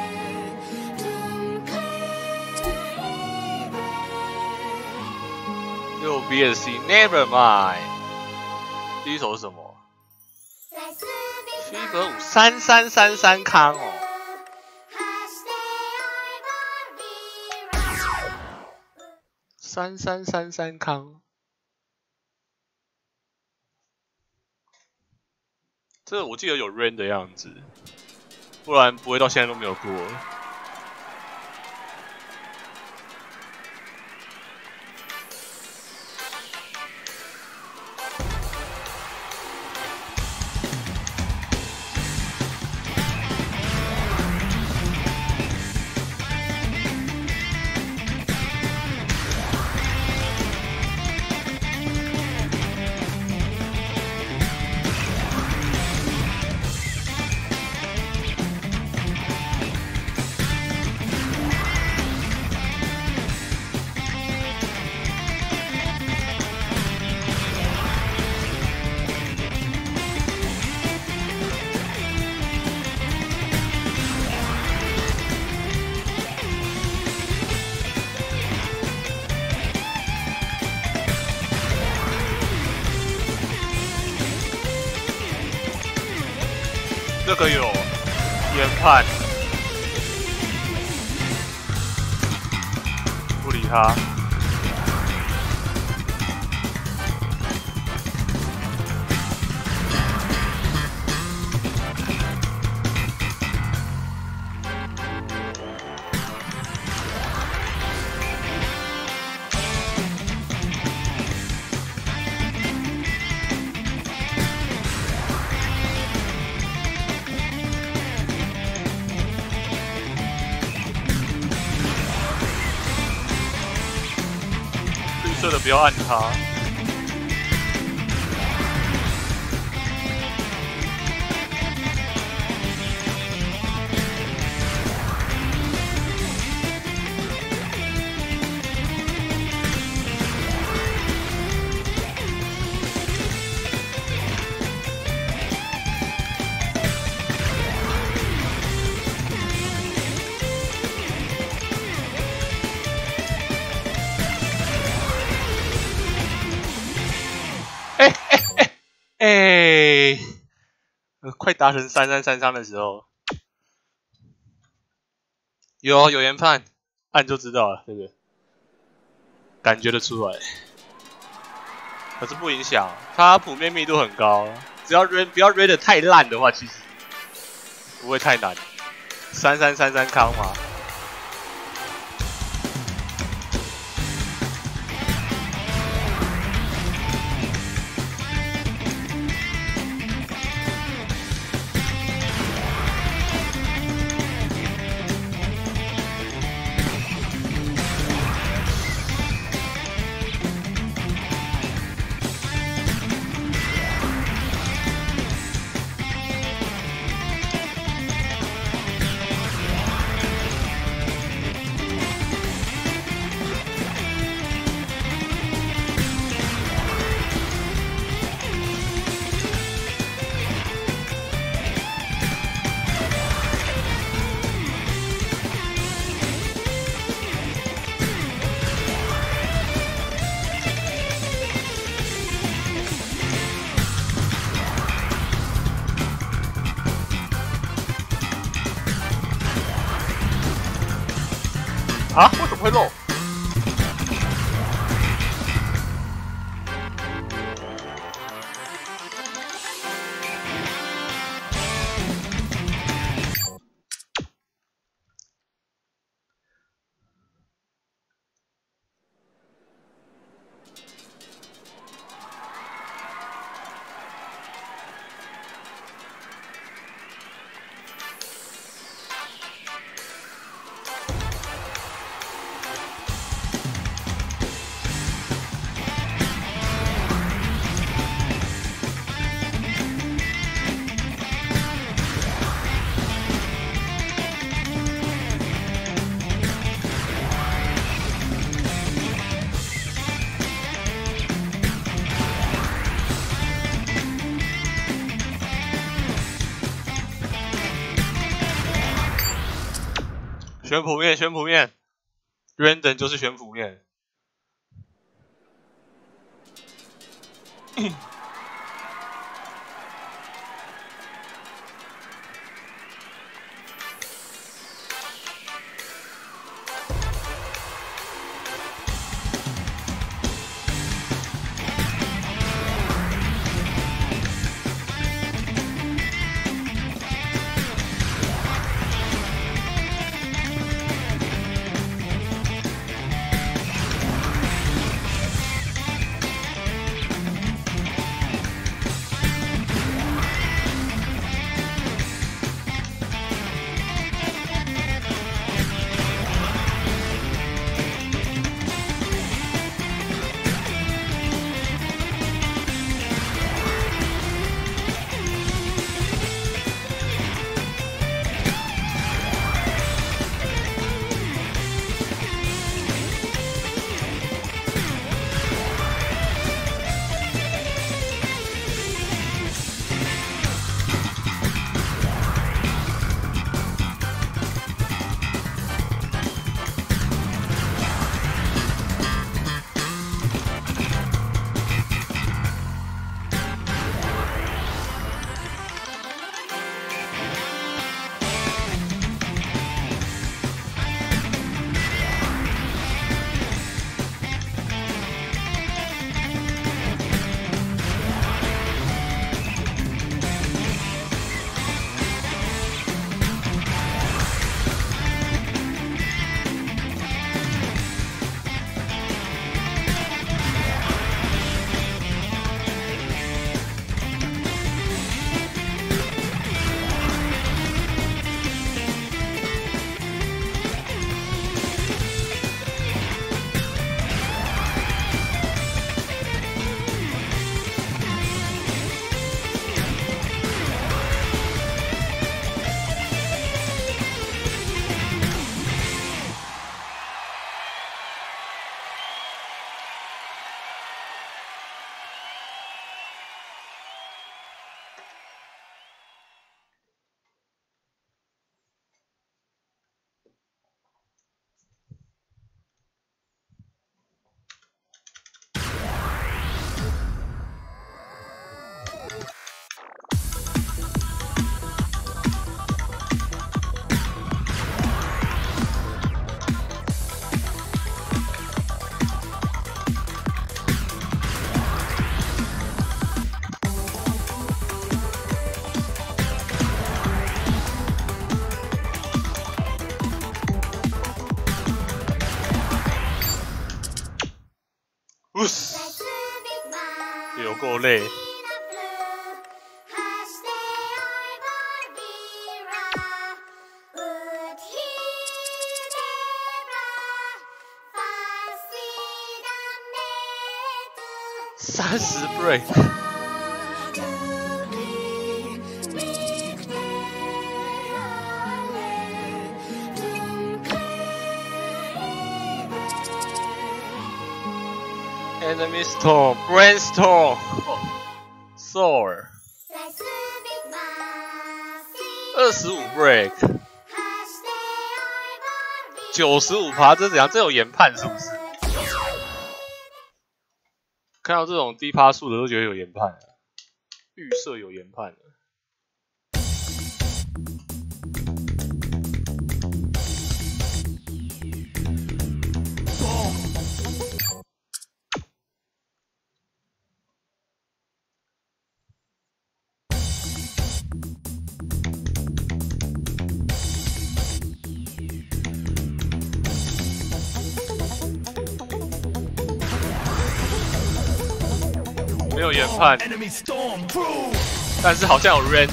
六 B S C Never Mind， 第一首是什么 ？Fever 五三三三三康哦。三三三三康，这个我记得有 rain 的样子，不然不会到现在都没有过。 这个有研判，不理他。绿色的不要按它。哎、呃快达成三三三伤的时候，有有研判，按就知道了，这个感觉得出来。可是不影响，它普遍密度很高，只要 raid 不要 raid 的太烂的话，其实不会太难。三三三三康嘛。啊？为什么会漏？选谱面，选谱面 ，random 就是选谱面。 有够累。三十 break。Enemy storm, brainstorm, soar。二十五 break， 九十五趴，这怎样？这有研判是不是？看到这种低趴数的都觉得有研判了，预设有研判了。没有研判，但是好像有 rain。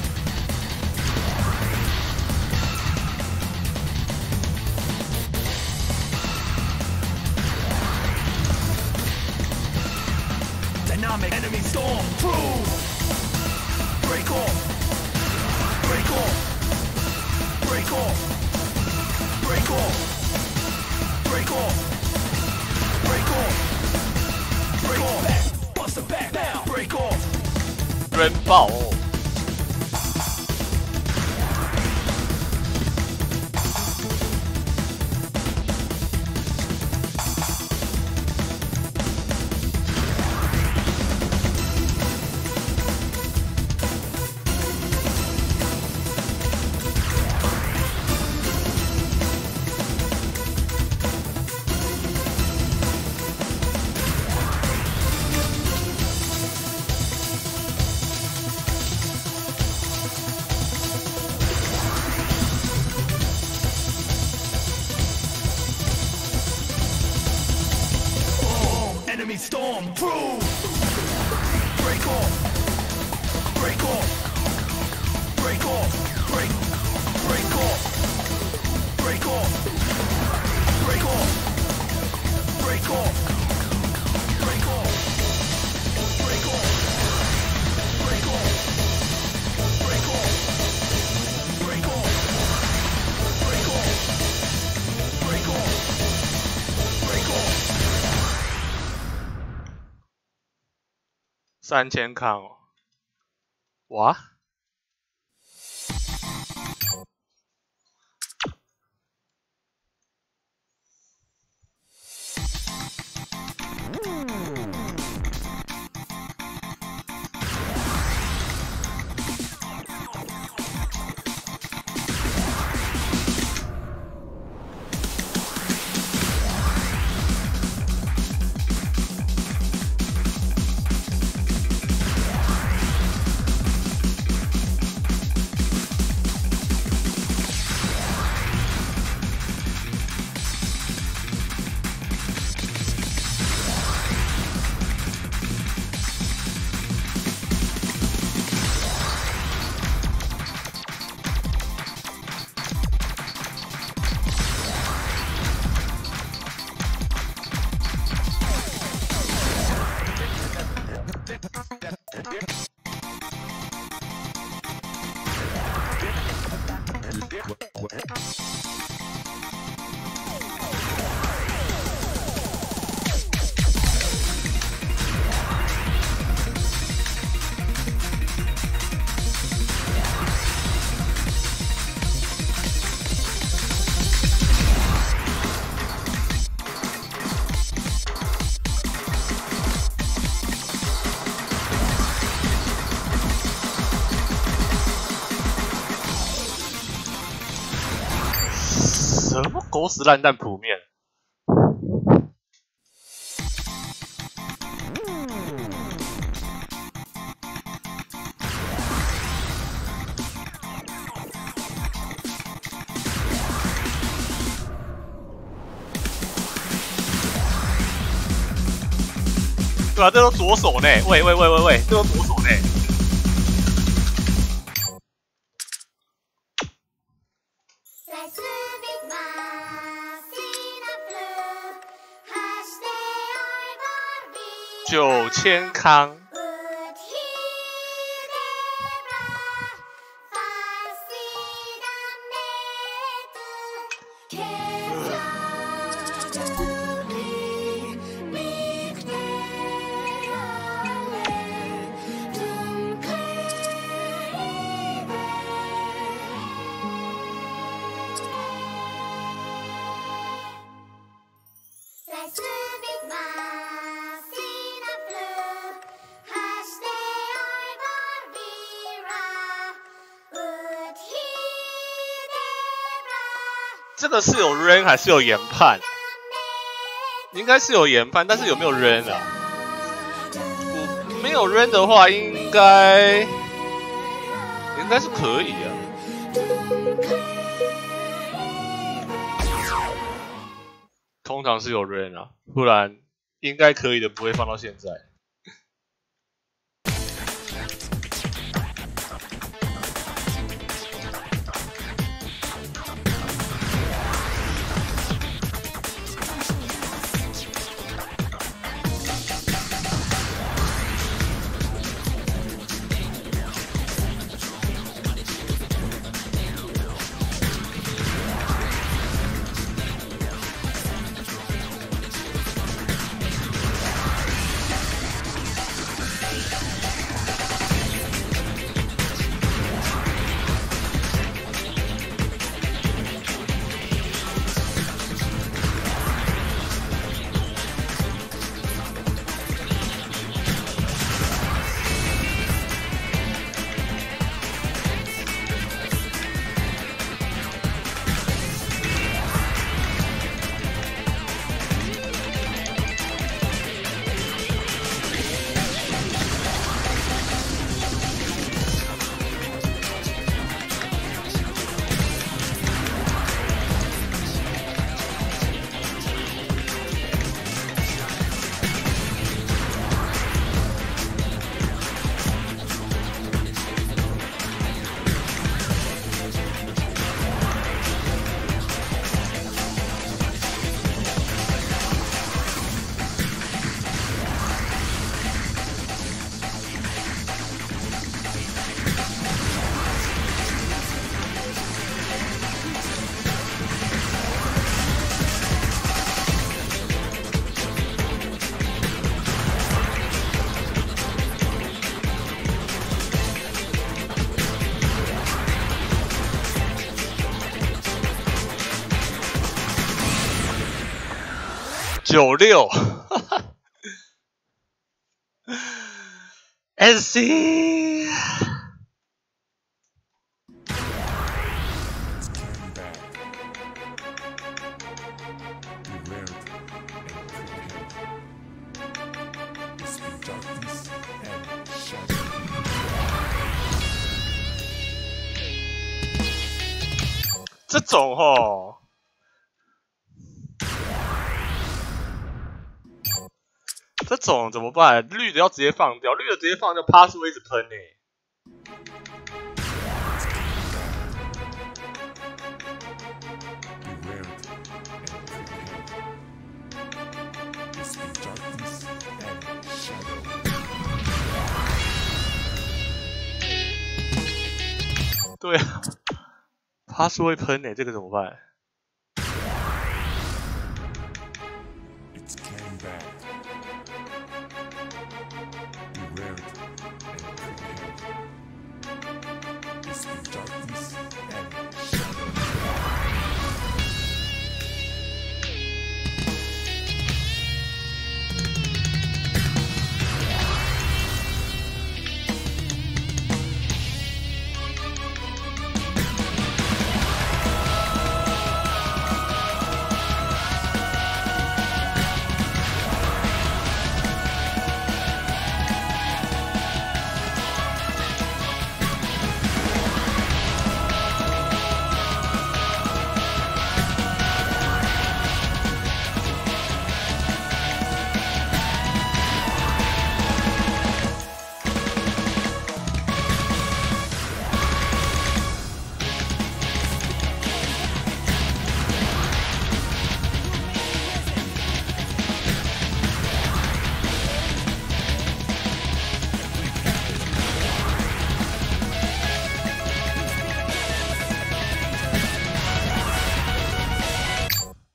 Dynamic enemy storm proof. Break off. Break off. Break off. Break off. Break off. Break off. Break off. Bust the back down. Break off. rain 爆哦！ Enemy storm proof. Break off. Break off. Break off. Break. Break off. Break off. Break off. Break off. Break off. Break off. Break off. Break off. Break off. Break off. Break off. Break off. 三千康哦，哇！什么狗屎烂蛋谱面？ 对啊，这都左手呢。喂喂喂喂喂，这都左手呢。九千康。这个是有 rain 还是有研判？应该是有研判，但是有没有 rain 啊？我没有 rain 的话，应该应该是可以啊。通常是有 rain 啊，不然应该可以的，不会放到现在。九六 ，S C。这种吼，这种怎么办？绿的要直接放掉，绿的直接放掉，趴树会一直喷呢、欸。对啊，趴树会喷呢、欸，这个怎么办？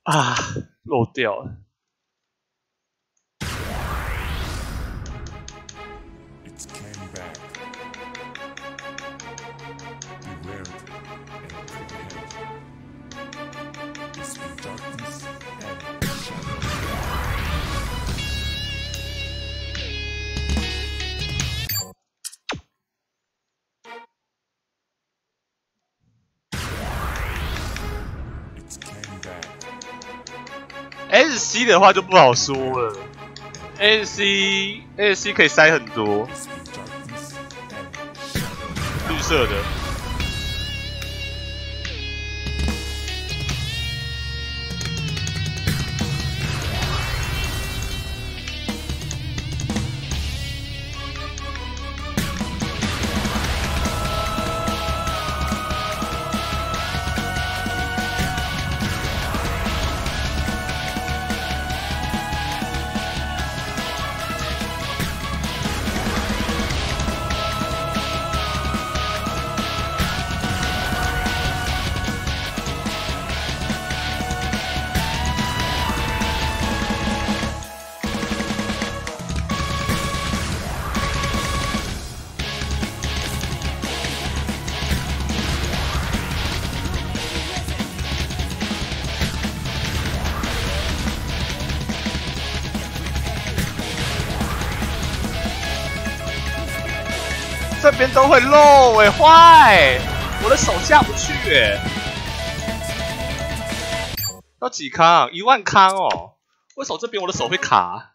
啊，漏掉了。 It came back. We wear it and comprehend. It's in darkness and shadow. It came back. S C 的话就不好说了 ，S C S C 可以塞很多， It's in darkness and shadow. 绿色的。这边都会漏哎、欸，坏！我的手下不去哎、欸，要几康？一万康哦！为什么这边我的手会卡？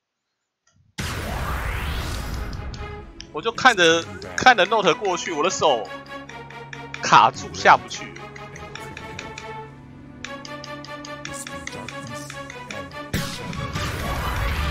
我就看着看着 Note 过去，我的手卡住下不去。 It's in darkness and shadow.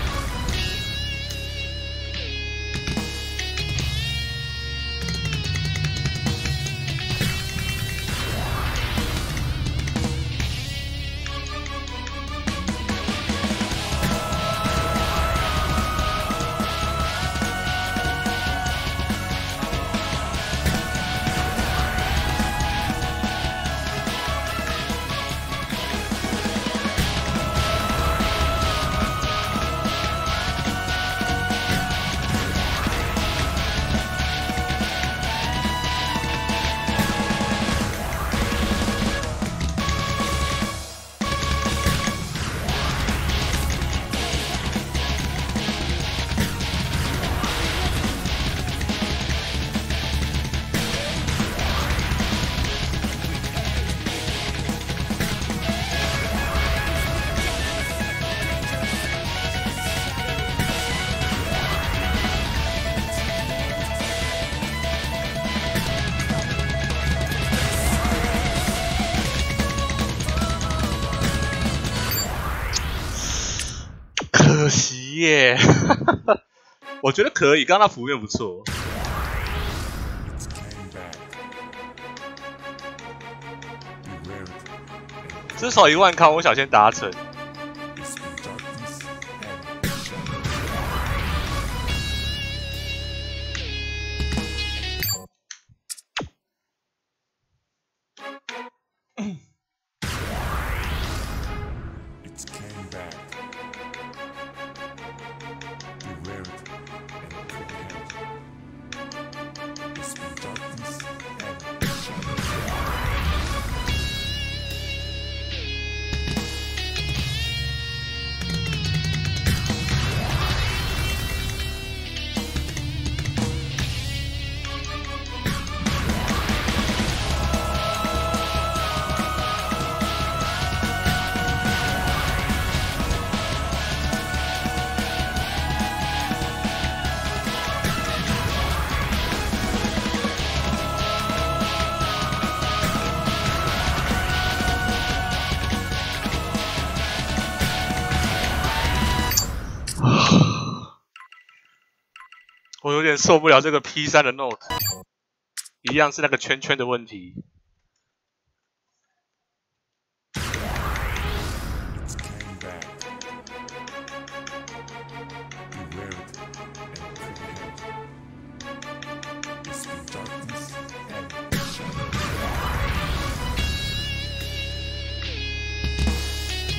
可惜耶，我觉得可以，刚刚那服务员不错。 It came back. We wear it and 至少一万康，我想先达成。 it's in darkness and shadow. It came back. We wear it and comprehend. It's in darkness and shadow. Note， 我有点受不了这个 P 三 的 Note， 一样是那个圈圈的问题。 It came back. We wear it and comprehend. It's in darkness and shadow.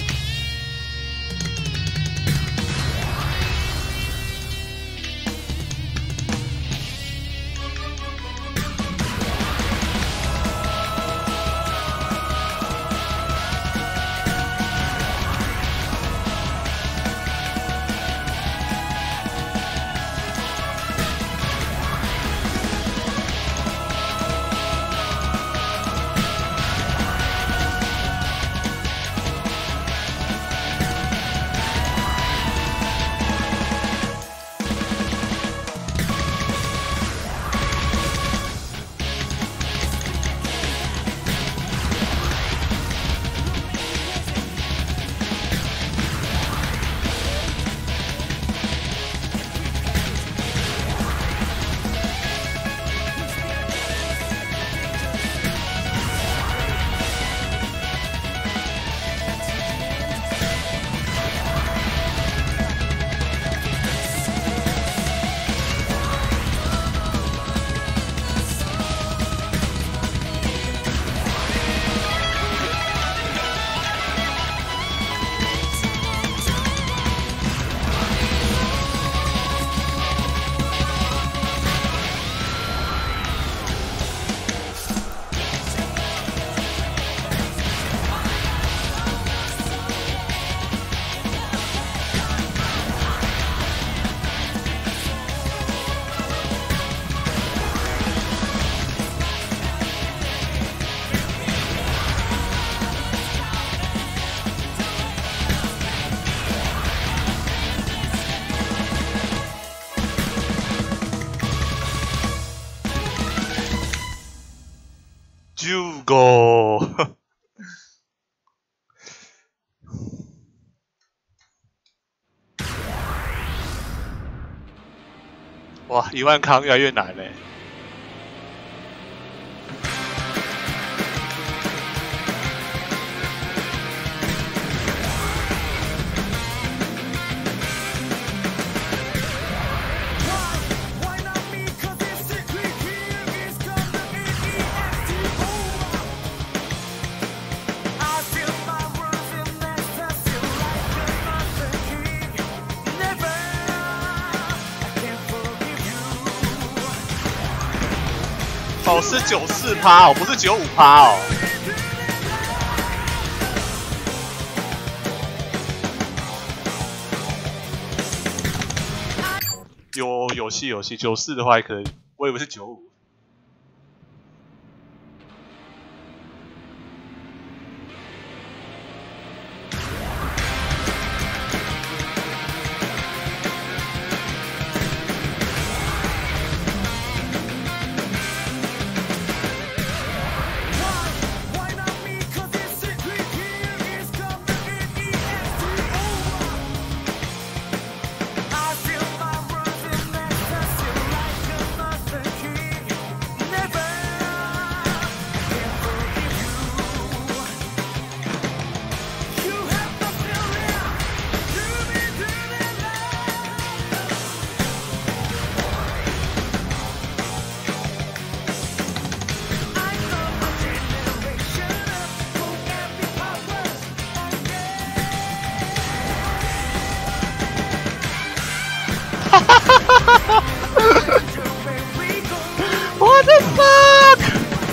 十五。哇，一万康越来越难嘞。哦，是九四趴哦，不是九五趴哦。有有戏有戏，九四的话还可以，我以为是九五。What the fuck?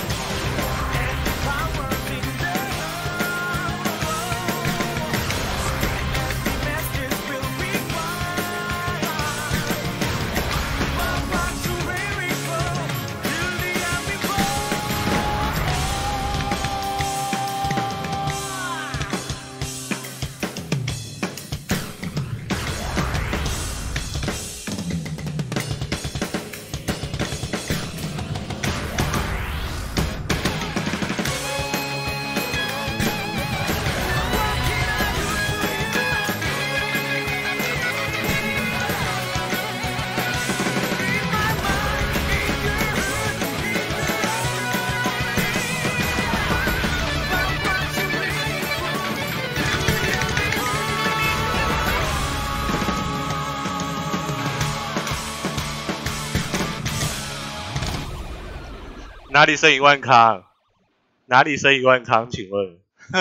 哪里剩一万康？哪里剩一万康？请问？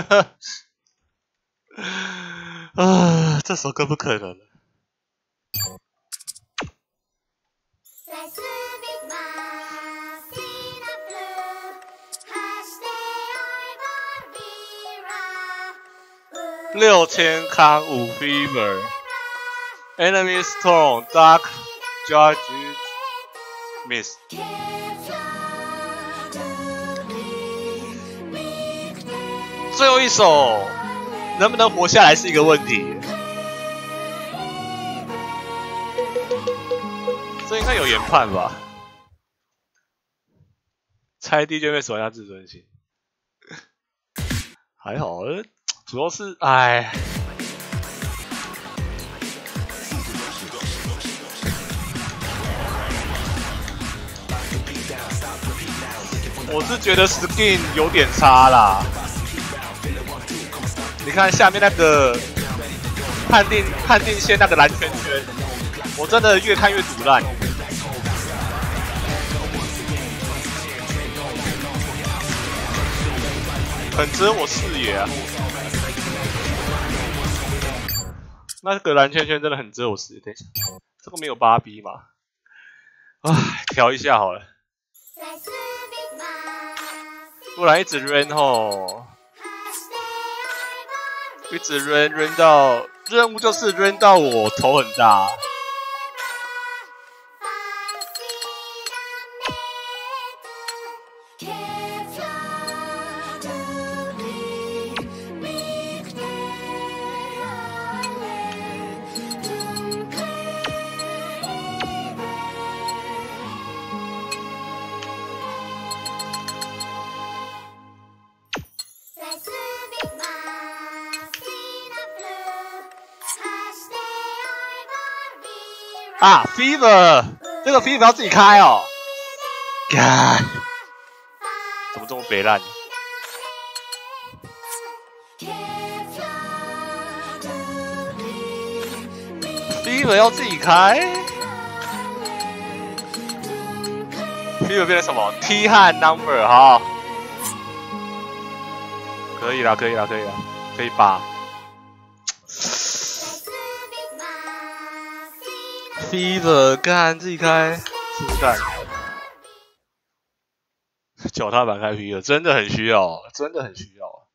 啊，这首歌不可能。六千康五 fever enemy storm dark judge miss。最后一首能不能活下来是一个问题，这应该有研判吧？猜 D J 会锁下自尊心，还好，主要是哎，我是觉得 skin 有点差啦。你看下面那个判定判定线那个蓝圈圈，我真的越看越毒烂，很遮我视野啊！那个蓝圈圈真的很遮我视野。等一下，这个没有八 B 嘛？唉，调一下好了，不然一直 run 吼。一直 run run 到任务就是 run 到我头很大。 啊 ，Fever， 这个 Fever 要自己开哦。干，怎么这么北烂 ？Fever 要自己开 ，Fever 变成什么 ？T 和 Number 哈，可以啦，可以啦，可以啦，可以吧 ？Fever 干自己开，试试看。脚踏板开 Fever 真的很需要，真的很需要。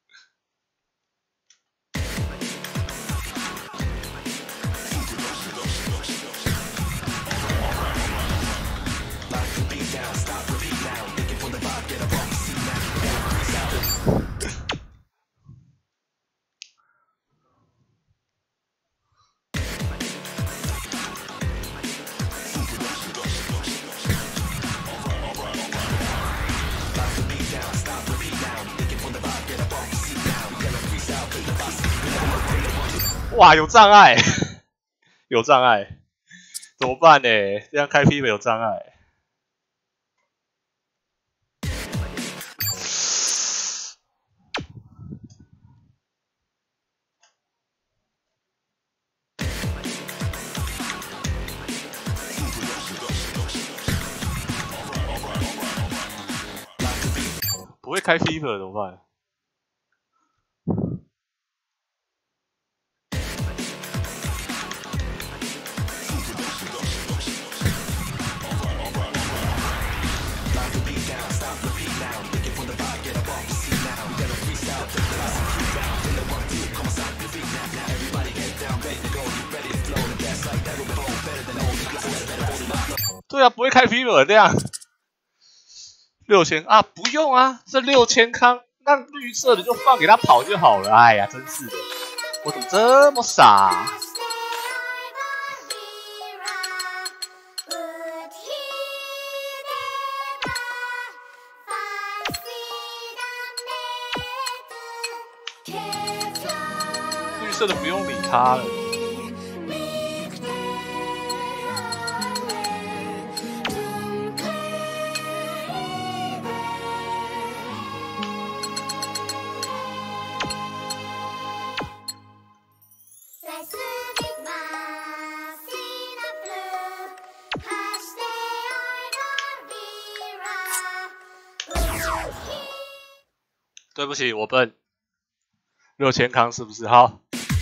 哇，有障碍，有障碍，怎么办呢？这样开 Fever 有障碍。不会开 Fever 怎么办？对啊，不会开 Fever 这样。六千啊，不用啊，这六千康，那绿色的就放给他跑就好了。哎呀，真是的，我怎么这么傻？绿色的不用理他了。对不起，我笨。六千康是不是？好。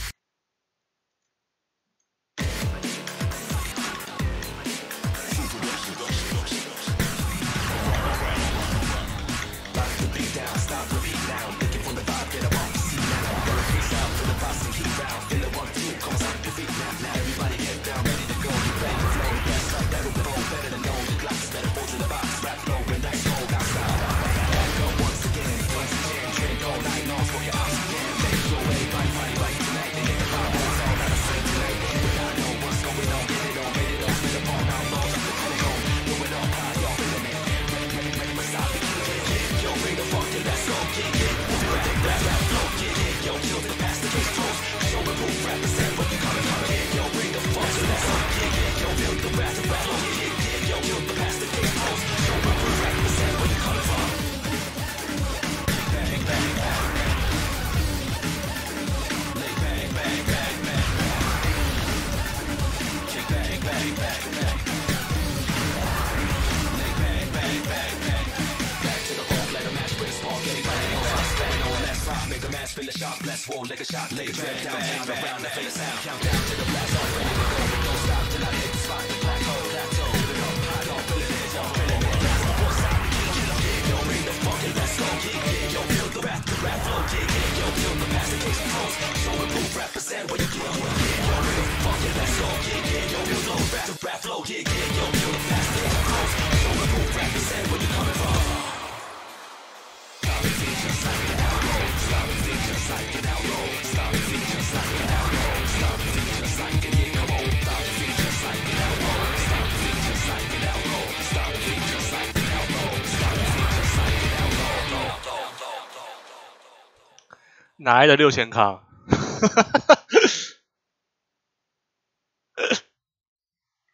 哪来的六千康？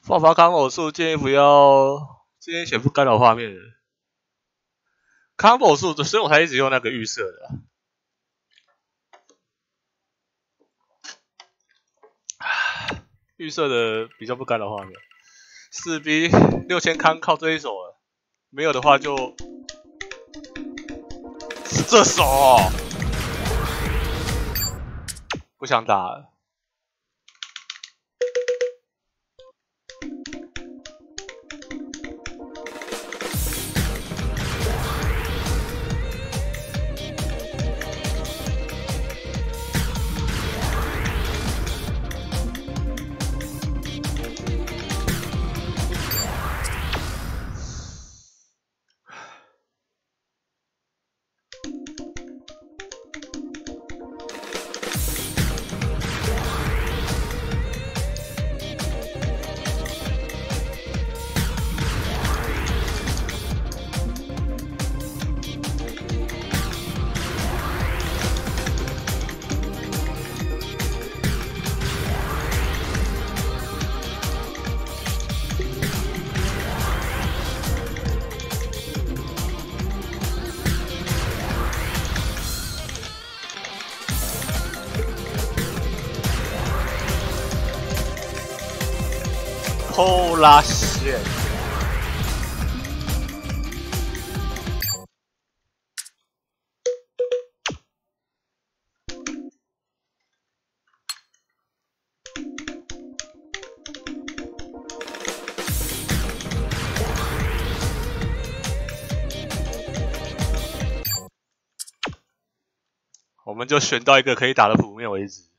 爆发康某数建议不要，建议选不干扰画面的。康某数，所以我才一直用那个预设的、啊。预设的比较不干扰画面。四 B 六千康靠这一手了，没有的话就。 这手、哦、不想打了。Oh la shit！ 我们就选到一个可以打的谱面为止。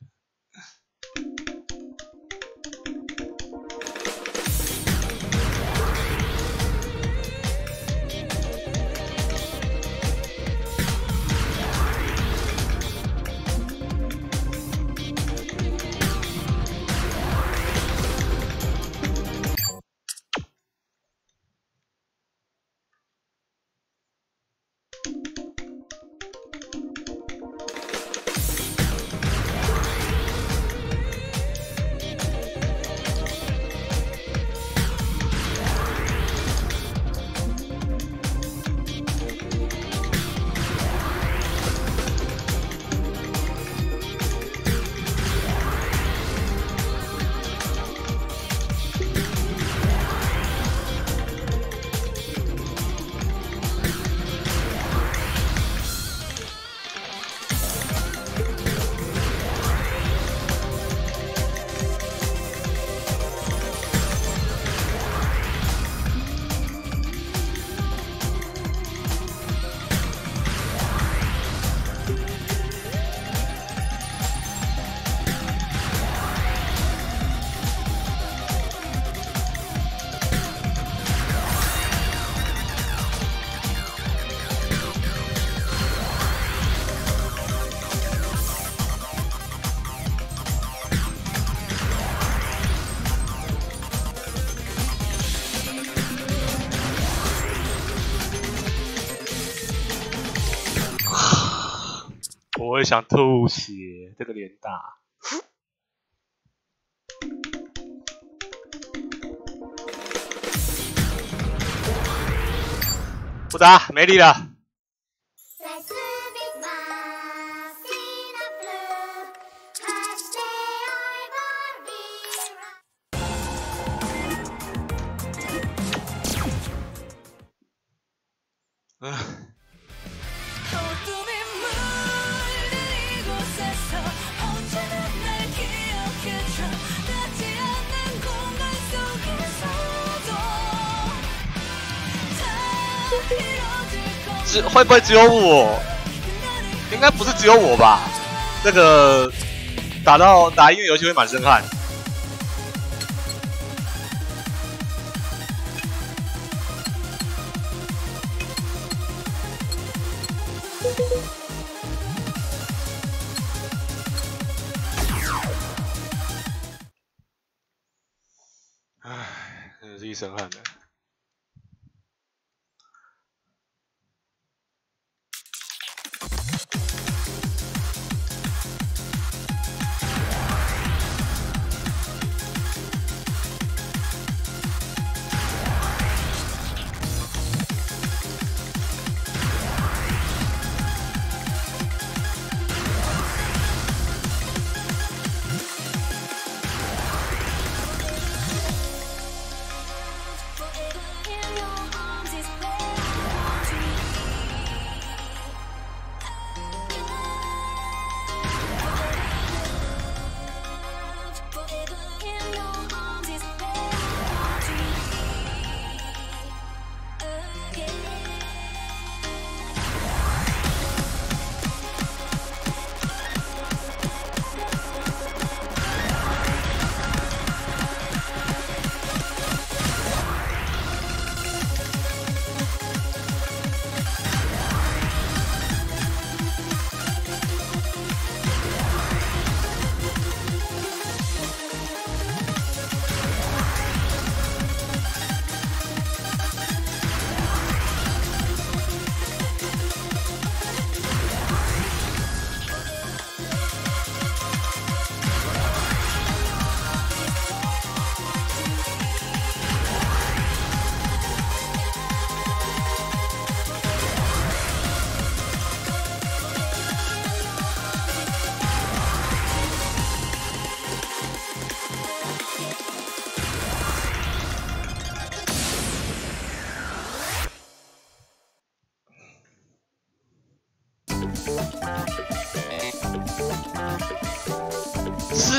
我会想吐血，这个脸大。不打，没力了。 嗯。 只会不会只有我？应该不是只有我吧？这个打到打音乐游戏会满身汗。唉，真的是一身汗的。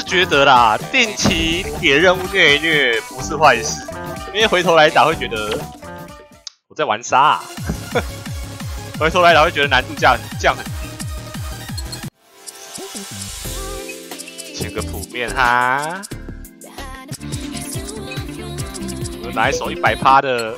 觉得啦，定期点任务虐一虐不是坏事，因为回头来打会觉得我在玩沙、啊，回头来打会觉得难度降降很低。签个谱面哈，我拿一首一百趴的。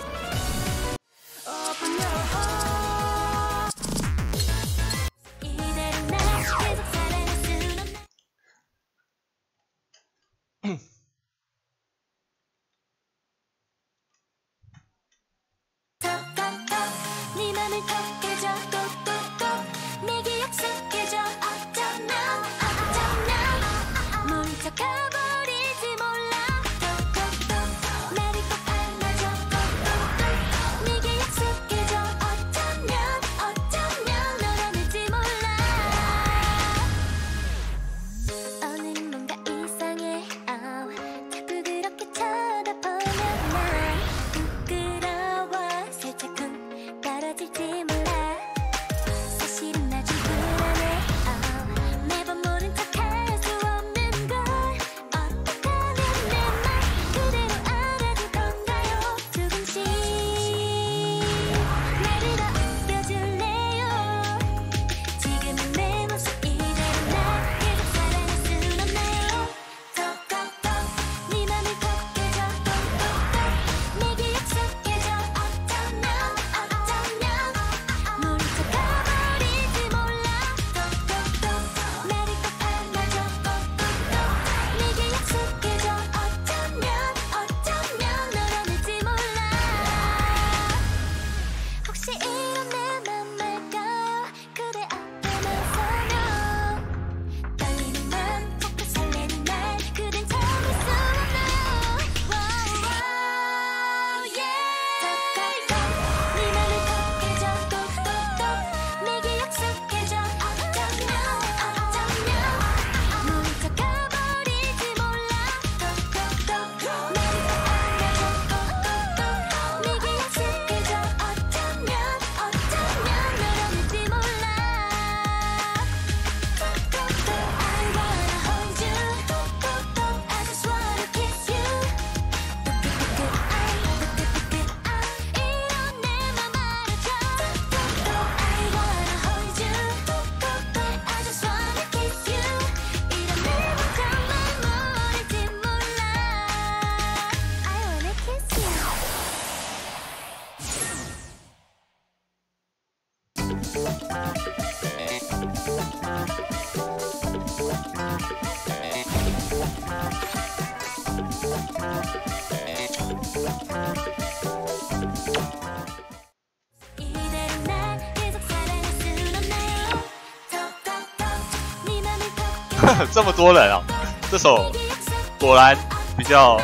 这么多人啊，这首果然比较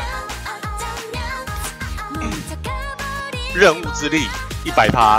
任务之力一百趴。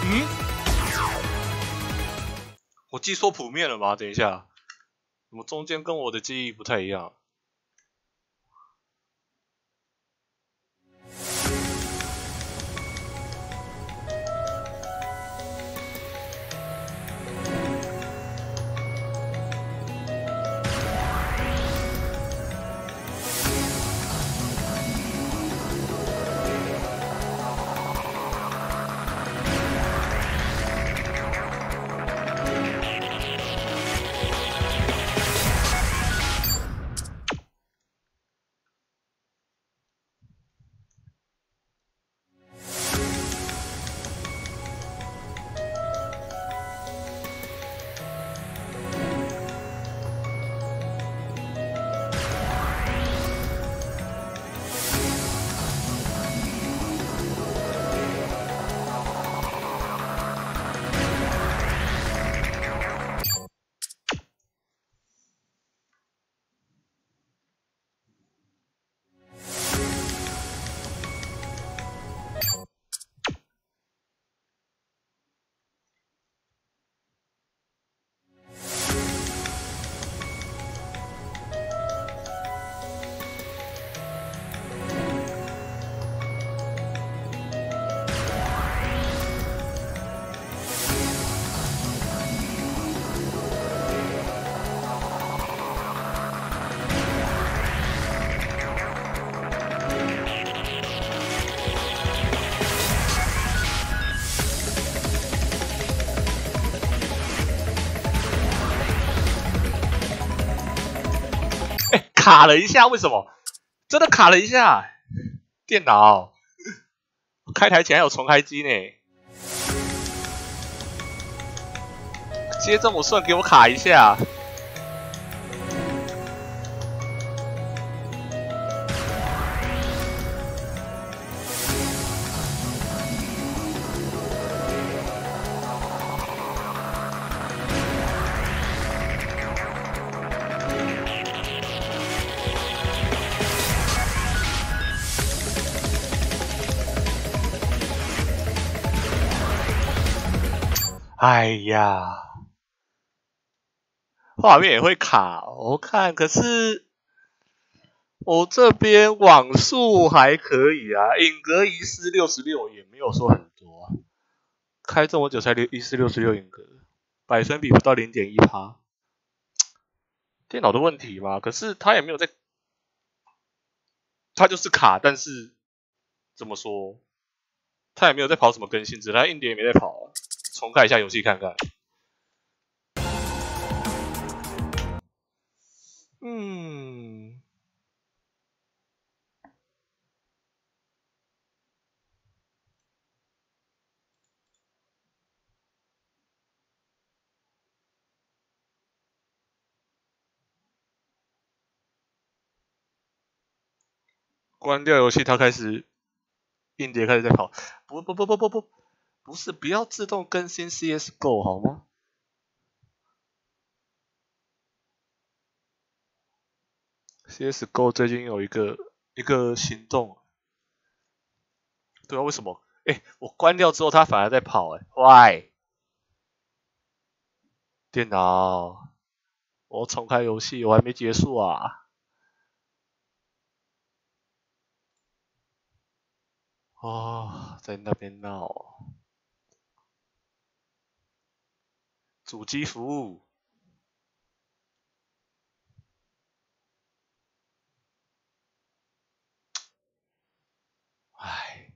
嗯，我记错谱面了吗？等一下，怎么中间跟我的记忆不太一样？卡了一下，为什么？真的卡了一下，电脑开台前还有重开机呢，接这么顺给我卡一下。哎呀，画面也会卡，我看可是我这边网速还可以啊，影格一四六十六也没有说很多啊，开这么久才一四六十六影格，百分比不到 零点一趴，电脑的问题嘛，可是它也没有在，它就是卡，但是怎么说，它也没有在跑什么更新，只是它硬碟也没在跑啊，重开一下游戏看看。嗯，关掉游戏，它开始硬碟开始在跑。不不不不不不，不是，不要自动更新 C S G O 好吗？C S G O 最近有一个一个行动，对啊，为什么？哎，我关掉之后，它反而在跑，哎，Why？电脑，我重开游戏，我还没结束啊。哦，在那边闹，主机服务，唉，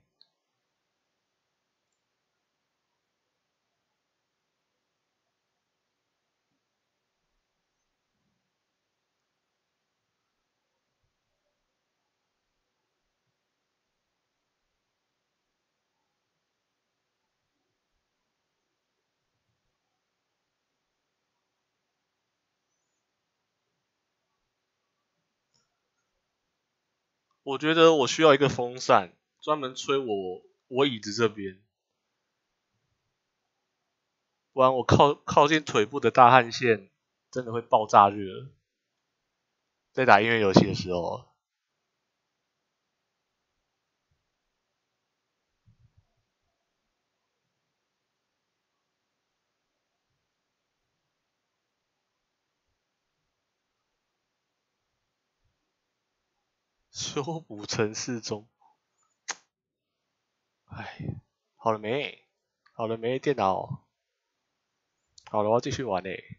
我觉得我需要一个风扇，专门吹我我椅子这边，不然我靠靠近腿部的大汗腺真的会爆炸热。在打音乐游戏的时候， 修补城市中。哎，好了没？好了没？电脑？好了，我要继续玩嘞。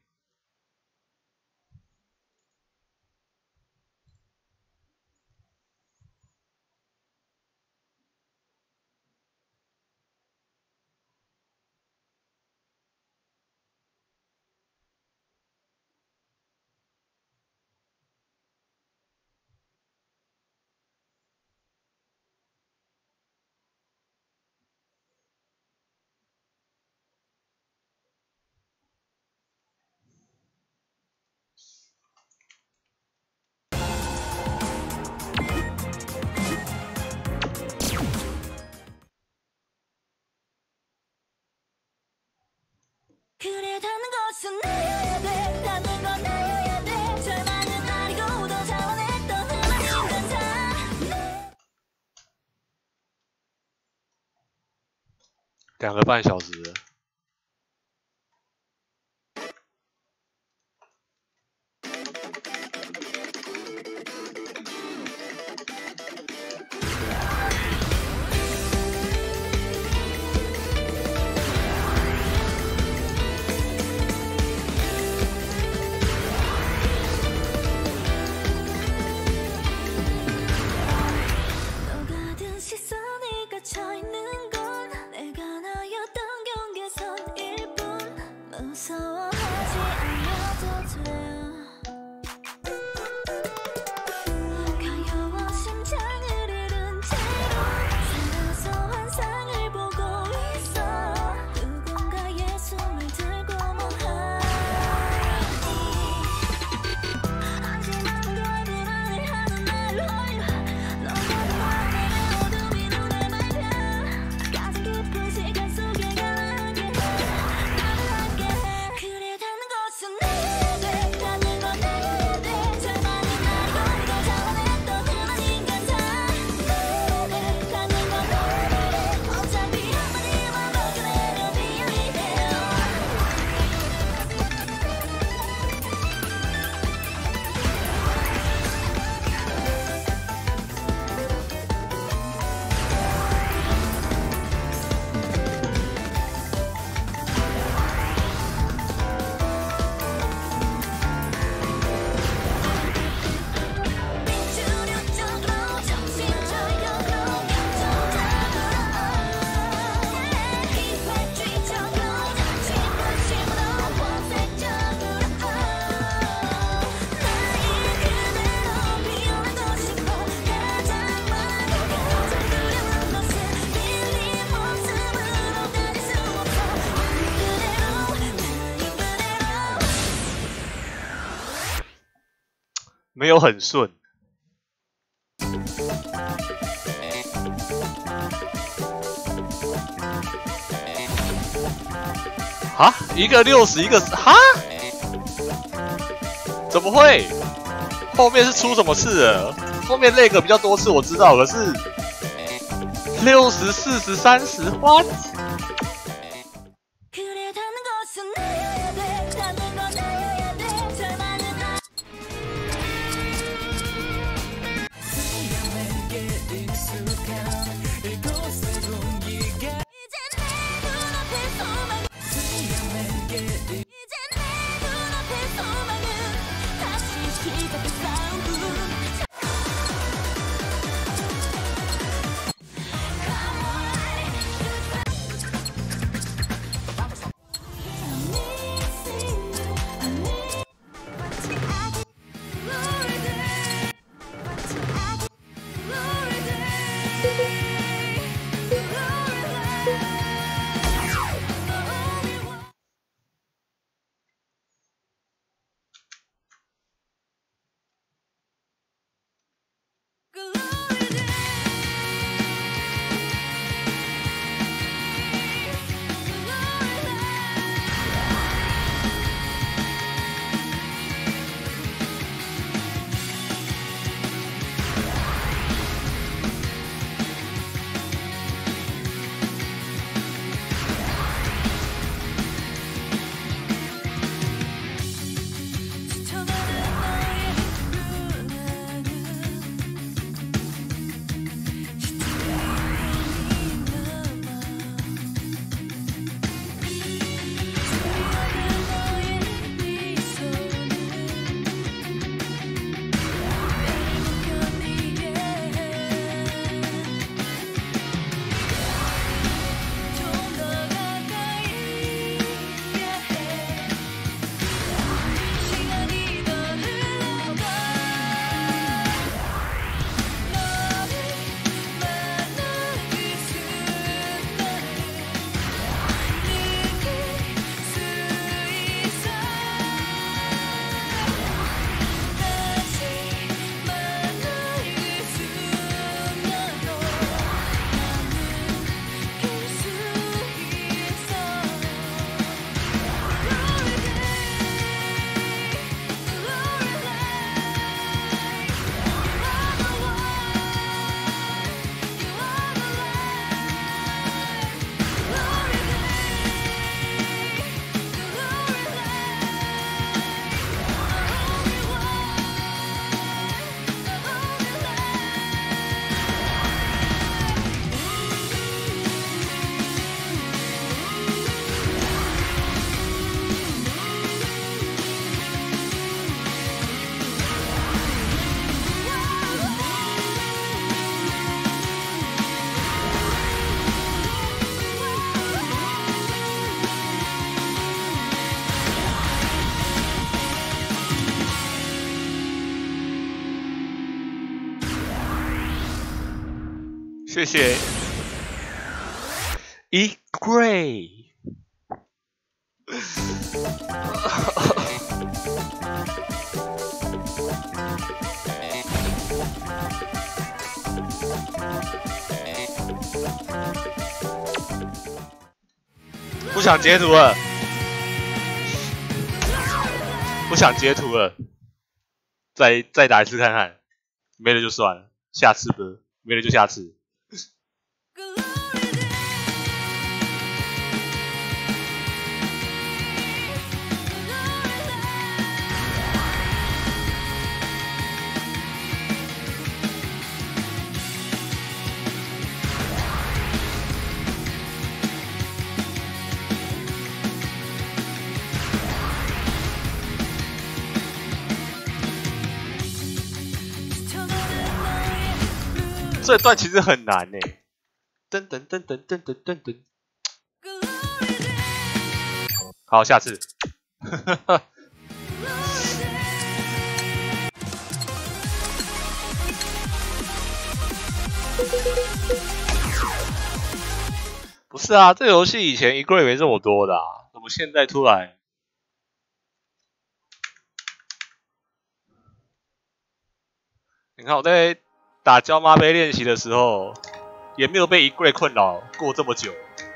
그래다는 것은 나여야 돼. 닿는 건 나여야 돼. 절 많은 아리고도 자원했던 흔한 인간사. 两个半小时了。 녹아든 시선이 갇혀있는 건 내가 나였던 경계선일 뿐. 무서워하지 않아도 돼요. 가여워 심장을 잃은 채로 살아서 환상을 보고 있어. 누군가의 숨을 들고 멍하니 하지만 걸 불안해 하는 날 너무 마음의 어둠이 눈에 맑아. 가장 깊은 시간 속에 가라앉게 해. 나를 함께 해. 그래 닿는 것은 나여야 돼. 닿는 건 나여야 돼. 절 많은 날고 자원했던 흔한 인간사. 나여야 돼. 닿는 건 나여야 돼. 어차피 한마디만 벗겨내려 미안해요. 민주력적으로 정신적으로 감정적으로 이팔주의적으로 정신관심으로 원색적으로 나의 그대로 피어나고 싶어. 가장 많고 가장 두려운 것은 밀린 모습으로 가질 수 없어. 나의 그대로 나의 그대로 没有很顺。啊，一个六十，一个哈？怎么会？后面是出什么事了？后面那个比较多次我知道，可是六十、四十、三十，what？ 그래 닿는 것은 나여야 돼. 닿는 건 나여야 돼. 절 많은 아 이제 내 눈앞에 소망 이제 내 눈앞에 소망은 다시 시작된 싸움. Come on. 谢谢 E Gray。不想截图了，不想截图了，再再打一次看看，没了就算了，下次吧，没了就下次。这段其实很难呢。噔噔噔噔噔噔噔噔。好，下次。不是啊，这个游戏以前一个也没这么多的啊，怎么现在突然？你看我在打焦妈杯练习的时候，也没有被一柜困扰过这么久。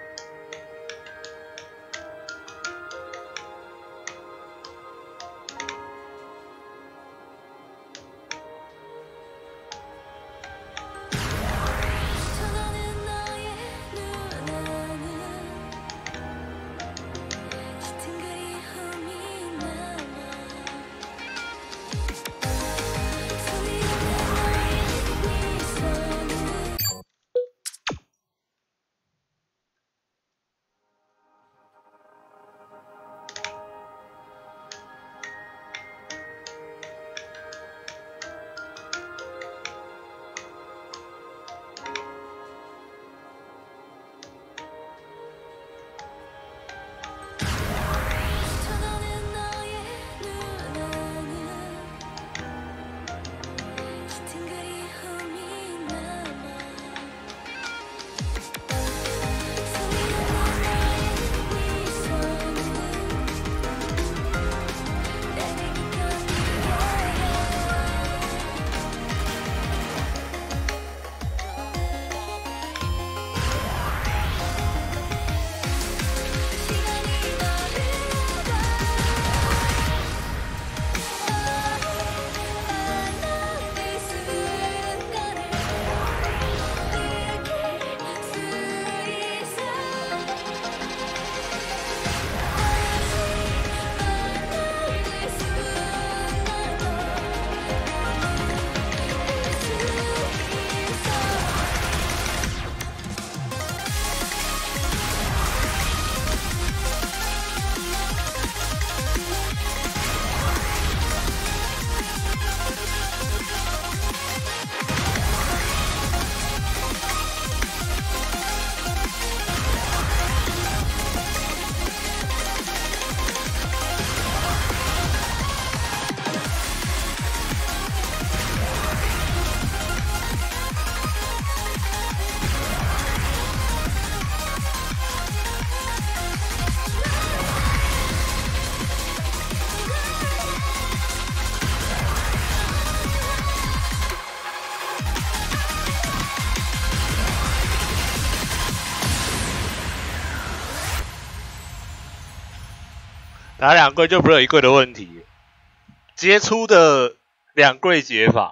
打两柜就不会有一柜的问题，杰出的两柜解法，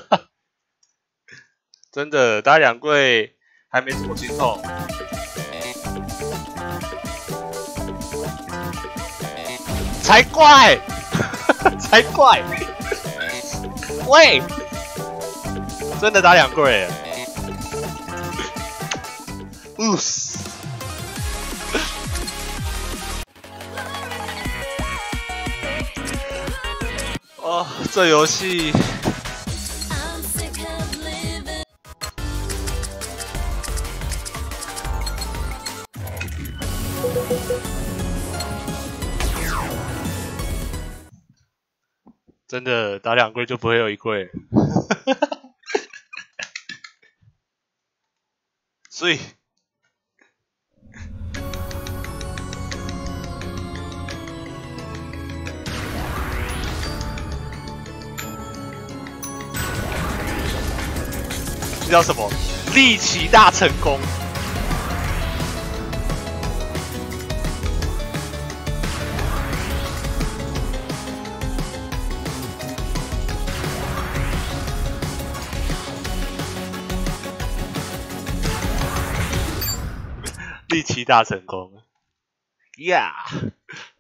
真的打两柜还没这么心痛。才怪，才怪！喂，真的打两柜了，呜嘶！哦，这游戏。真的打两柜就不会有一柜。 所以这叫什么？力奇大成功。力奇大成功呀！ Yeah!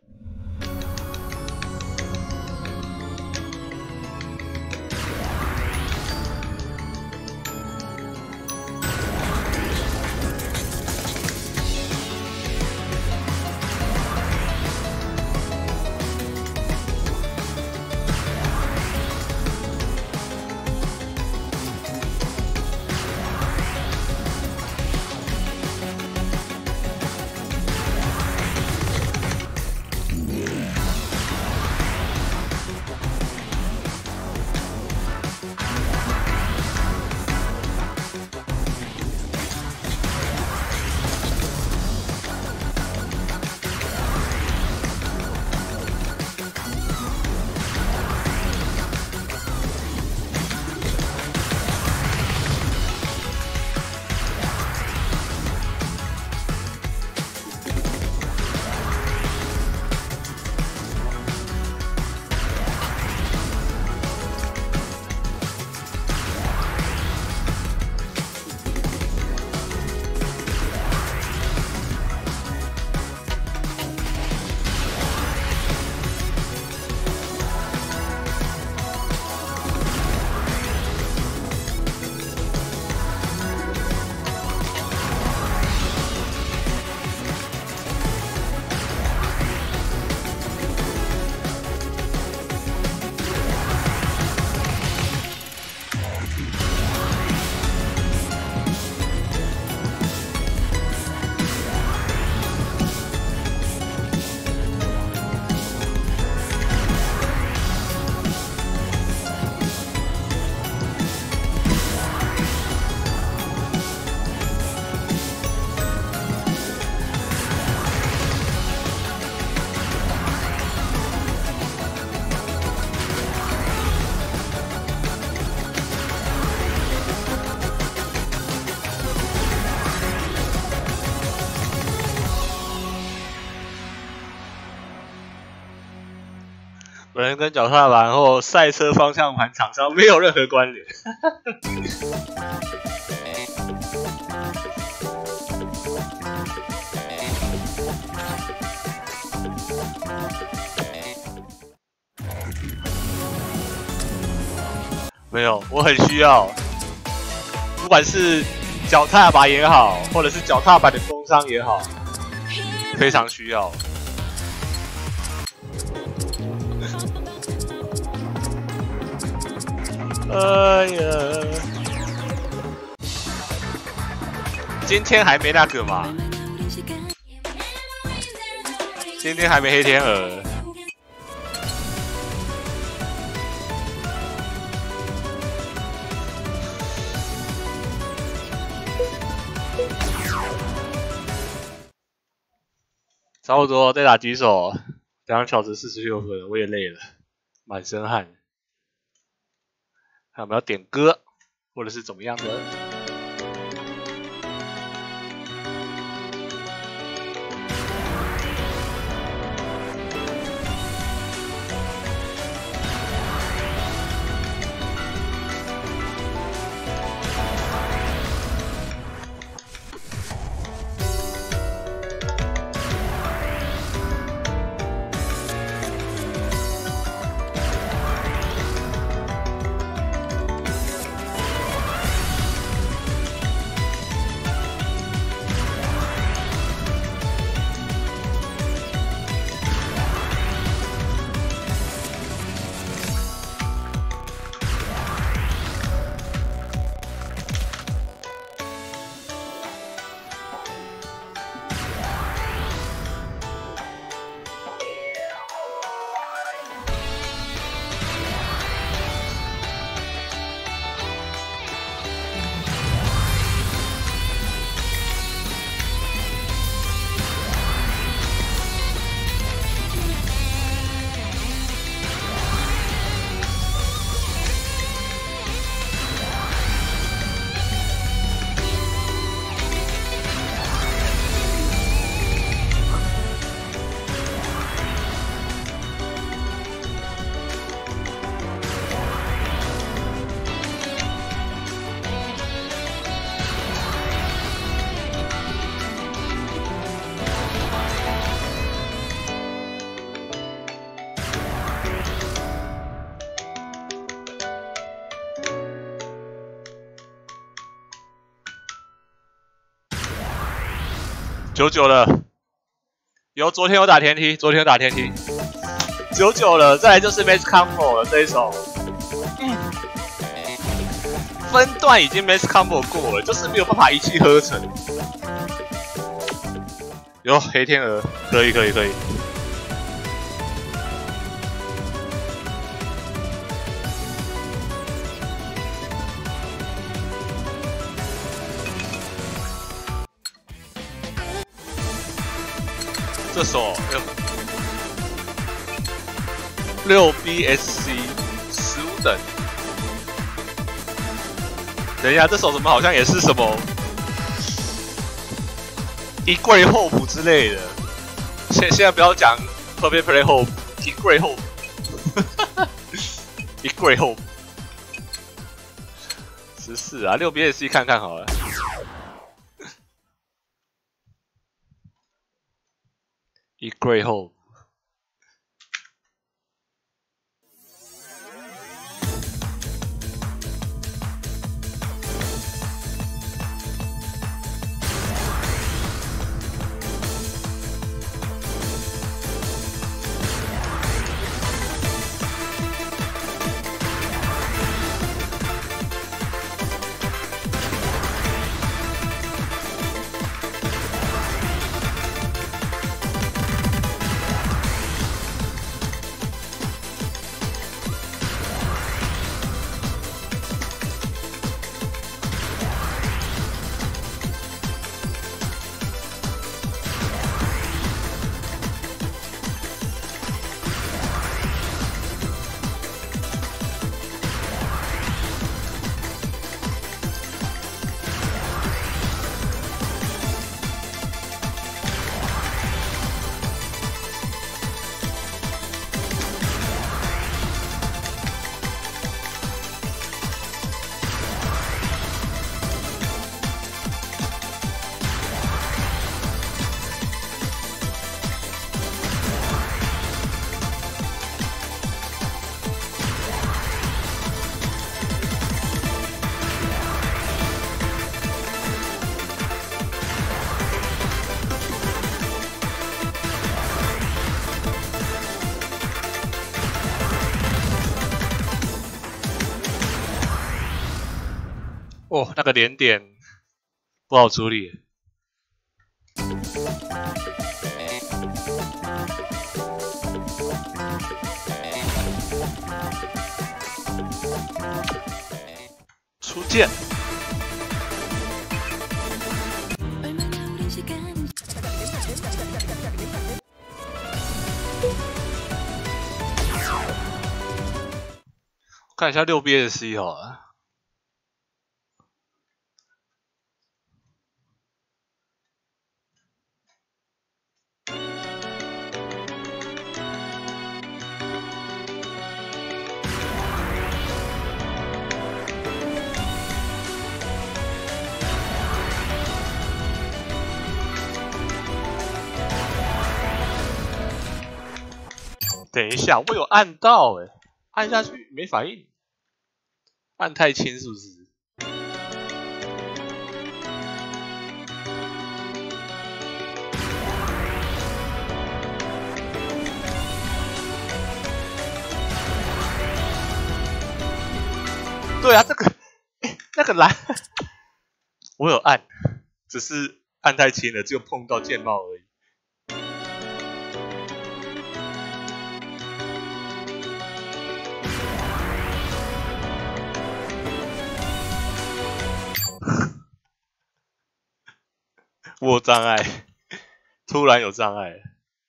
本人跟脚踏板或赛车方向盘厂商没有任何关联。没有，我很需要，不管是脚踏板也好，或者是脚踏板的工商也好，非常需要。哎呀，今天还没那个嘛？今天还没黑天鹅。差不多，再打几手，两小时四十六分，我也累了，满身汗。看我们要点歌，或者是怎么样的？ 九九了，有昨天有打天梯，昨天有打天梯，九九了，再来就是 Max Combo 了这一首，嗯，分段已经 Max Combo 过了，就是没有办法一气呵成。有黑天鹅，可以可以可以。这首六 B S C 十五等，等一下，这首怎么好像也是什么一柜 hope 之类的？现现在不要讲 perfect play hope， 一柜 hope， 一柜 hope， 十四啊，六 B S C 看看好了。一柜 hope。哦，那个连点不好处理。出剑。看一下六 B S C 好了。等一下，我有按到哎、欸，按下去没反应，按太轻是不是？对啊，这个、欸、那个蓝，我有按，只是按太轻了，只有碰到键帽而已。我有障碍，突然有障碍。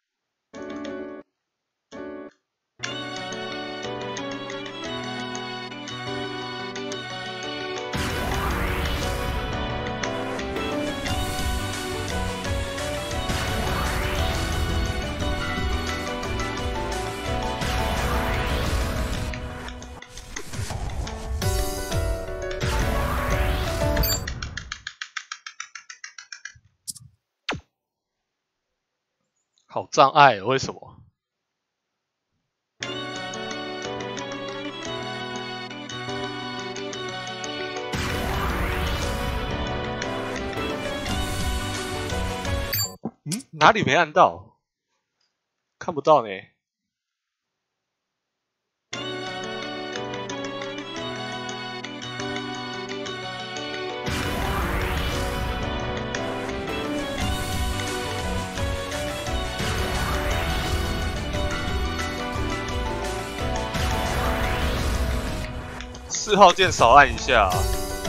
好障碍，为什么？ 嗯，哪里没按到？看不到呢。四号键少按一下、啊。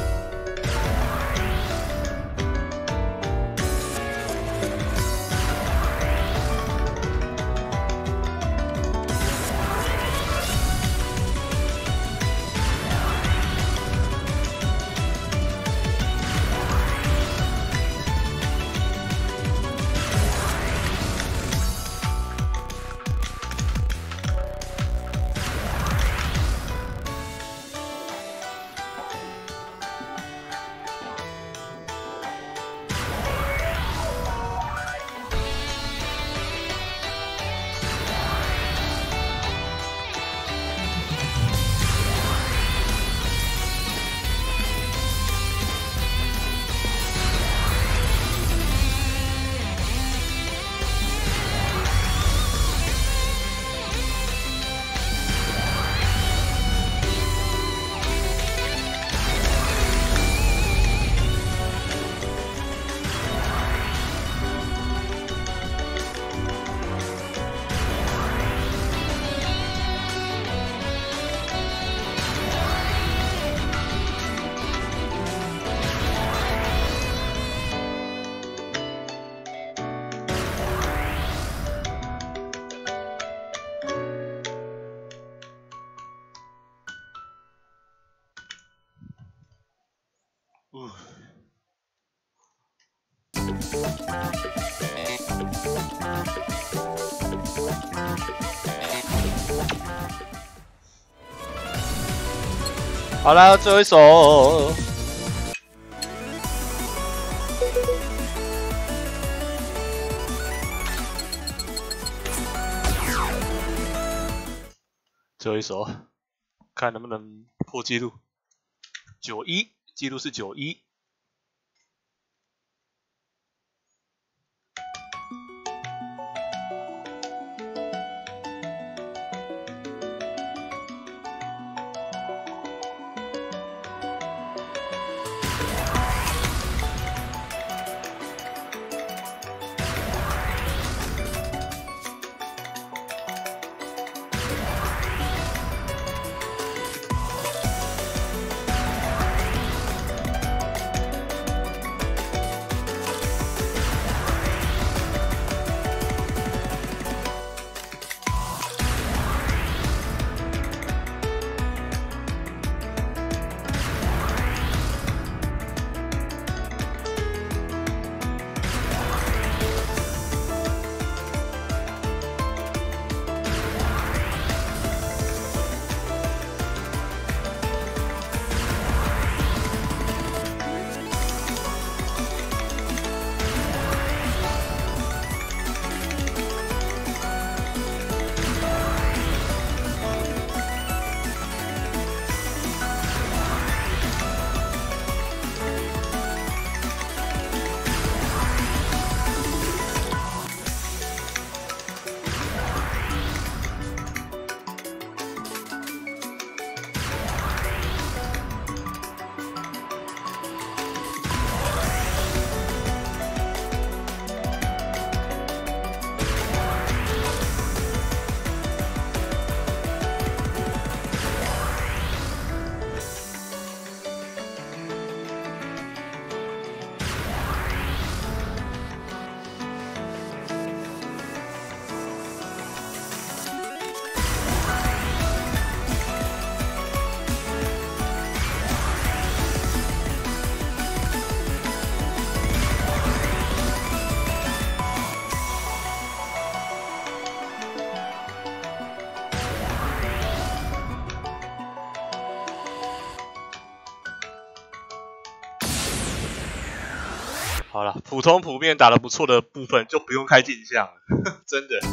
嗯，好了，最后一首。最后一首，看能不能破纪录。九一，纪录是九一。好了，普通普遍打得不错的部分就不用开镜像了，真的。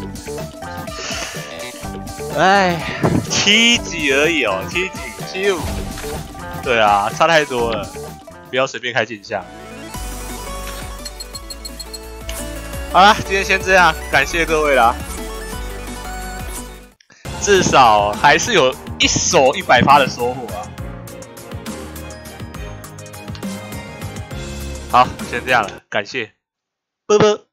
哎，七级而已哦，七级七五，对啊，差太多了，不要随便开镜像。 好啦，今天先这样，感谢各位啦。至少还是有一手一百趴的收获啊。好，先这样了，感谢，啵啵。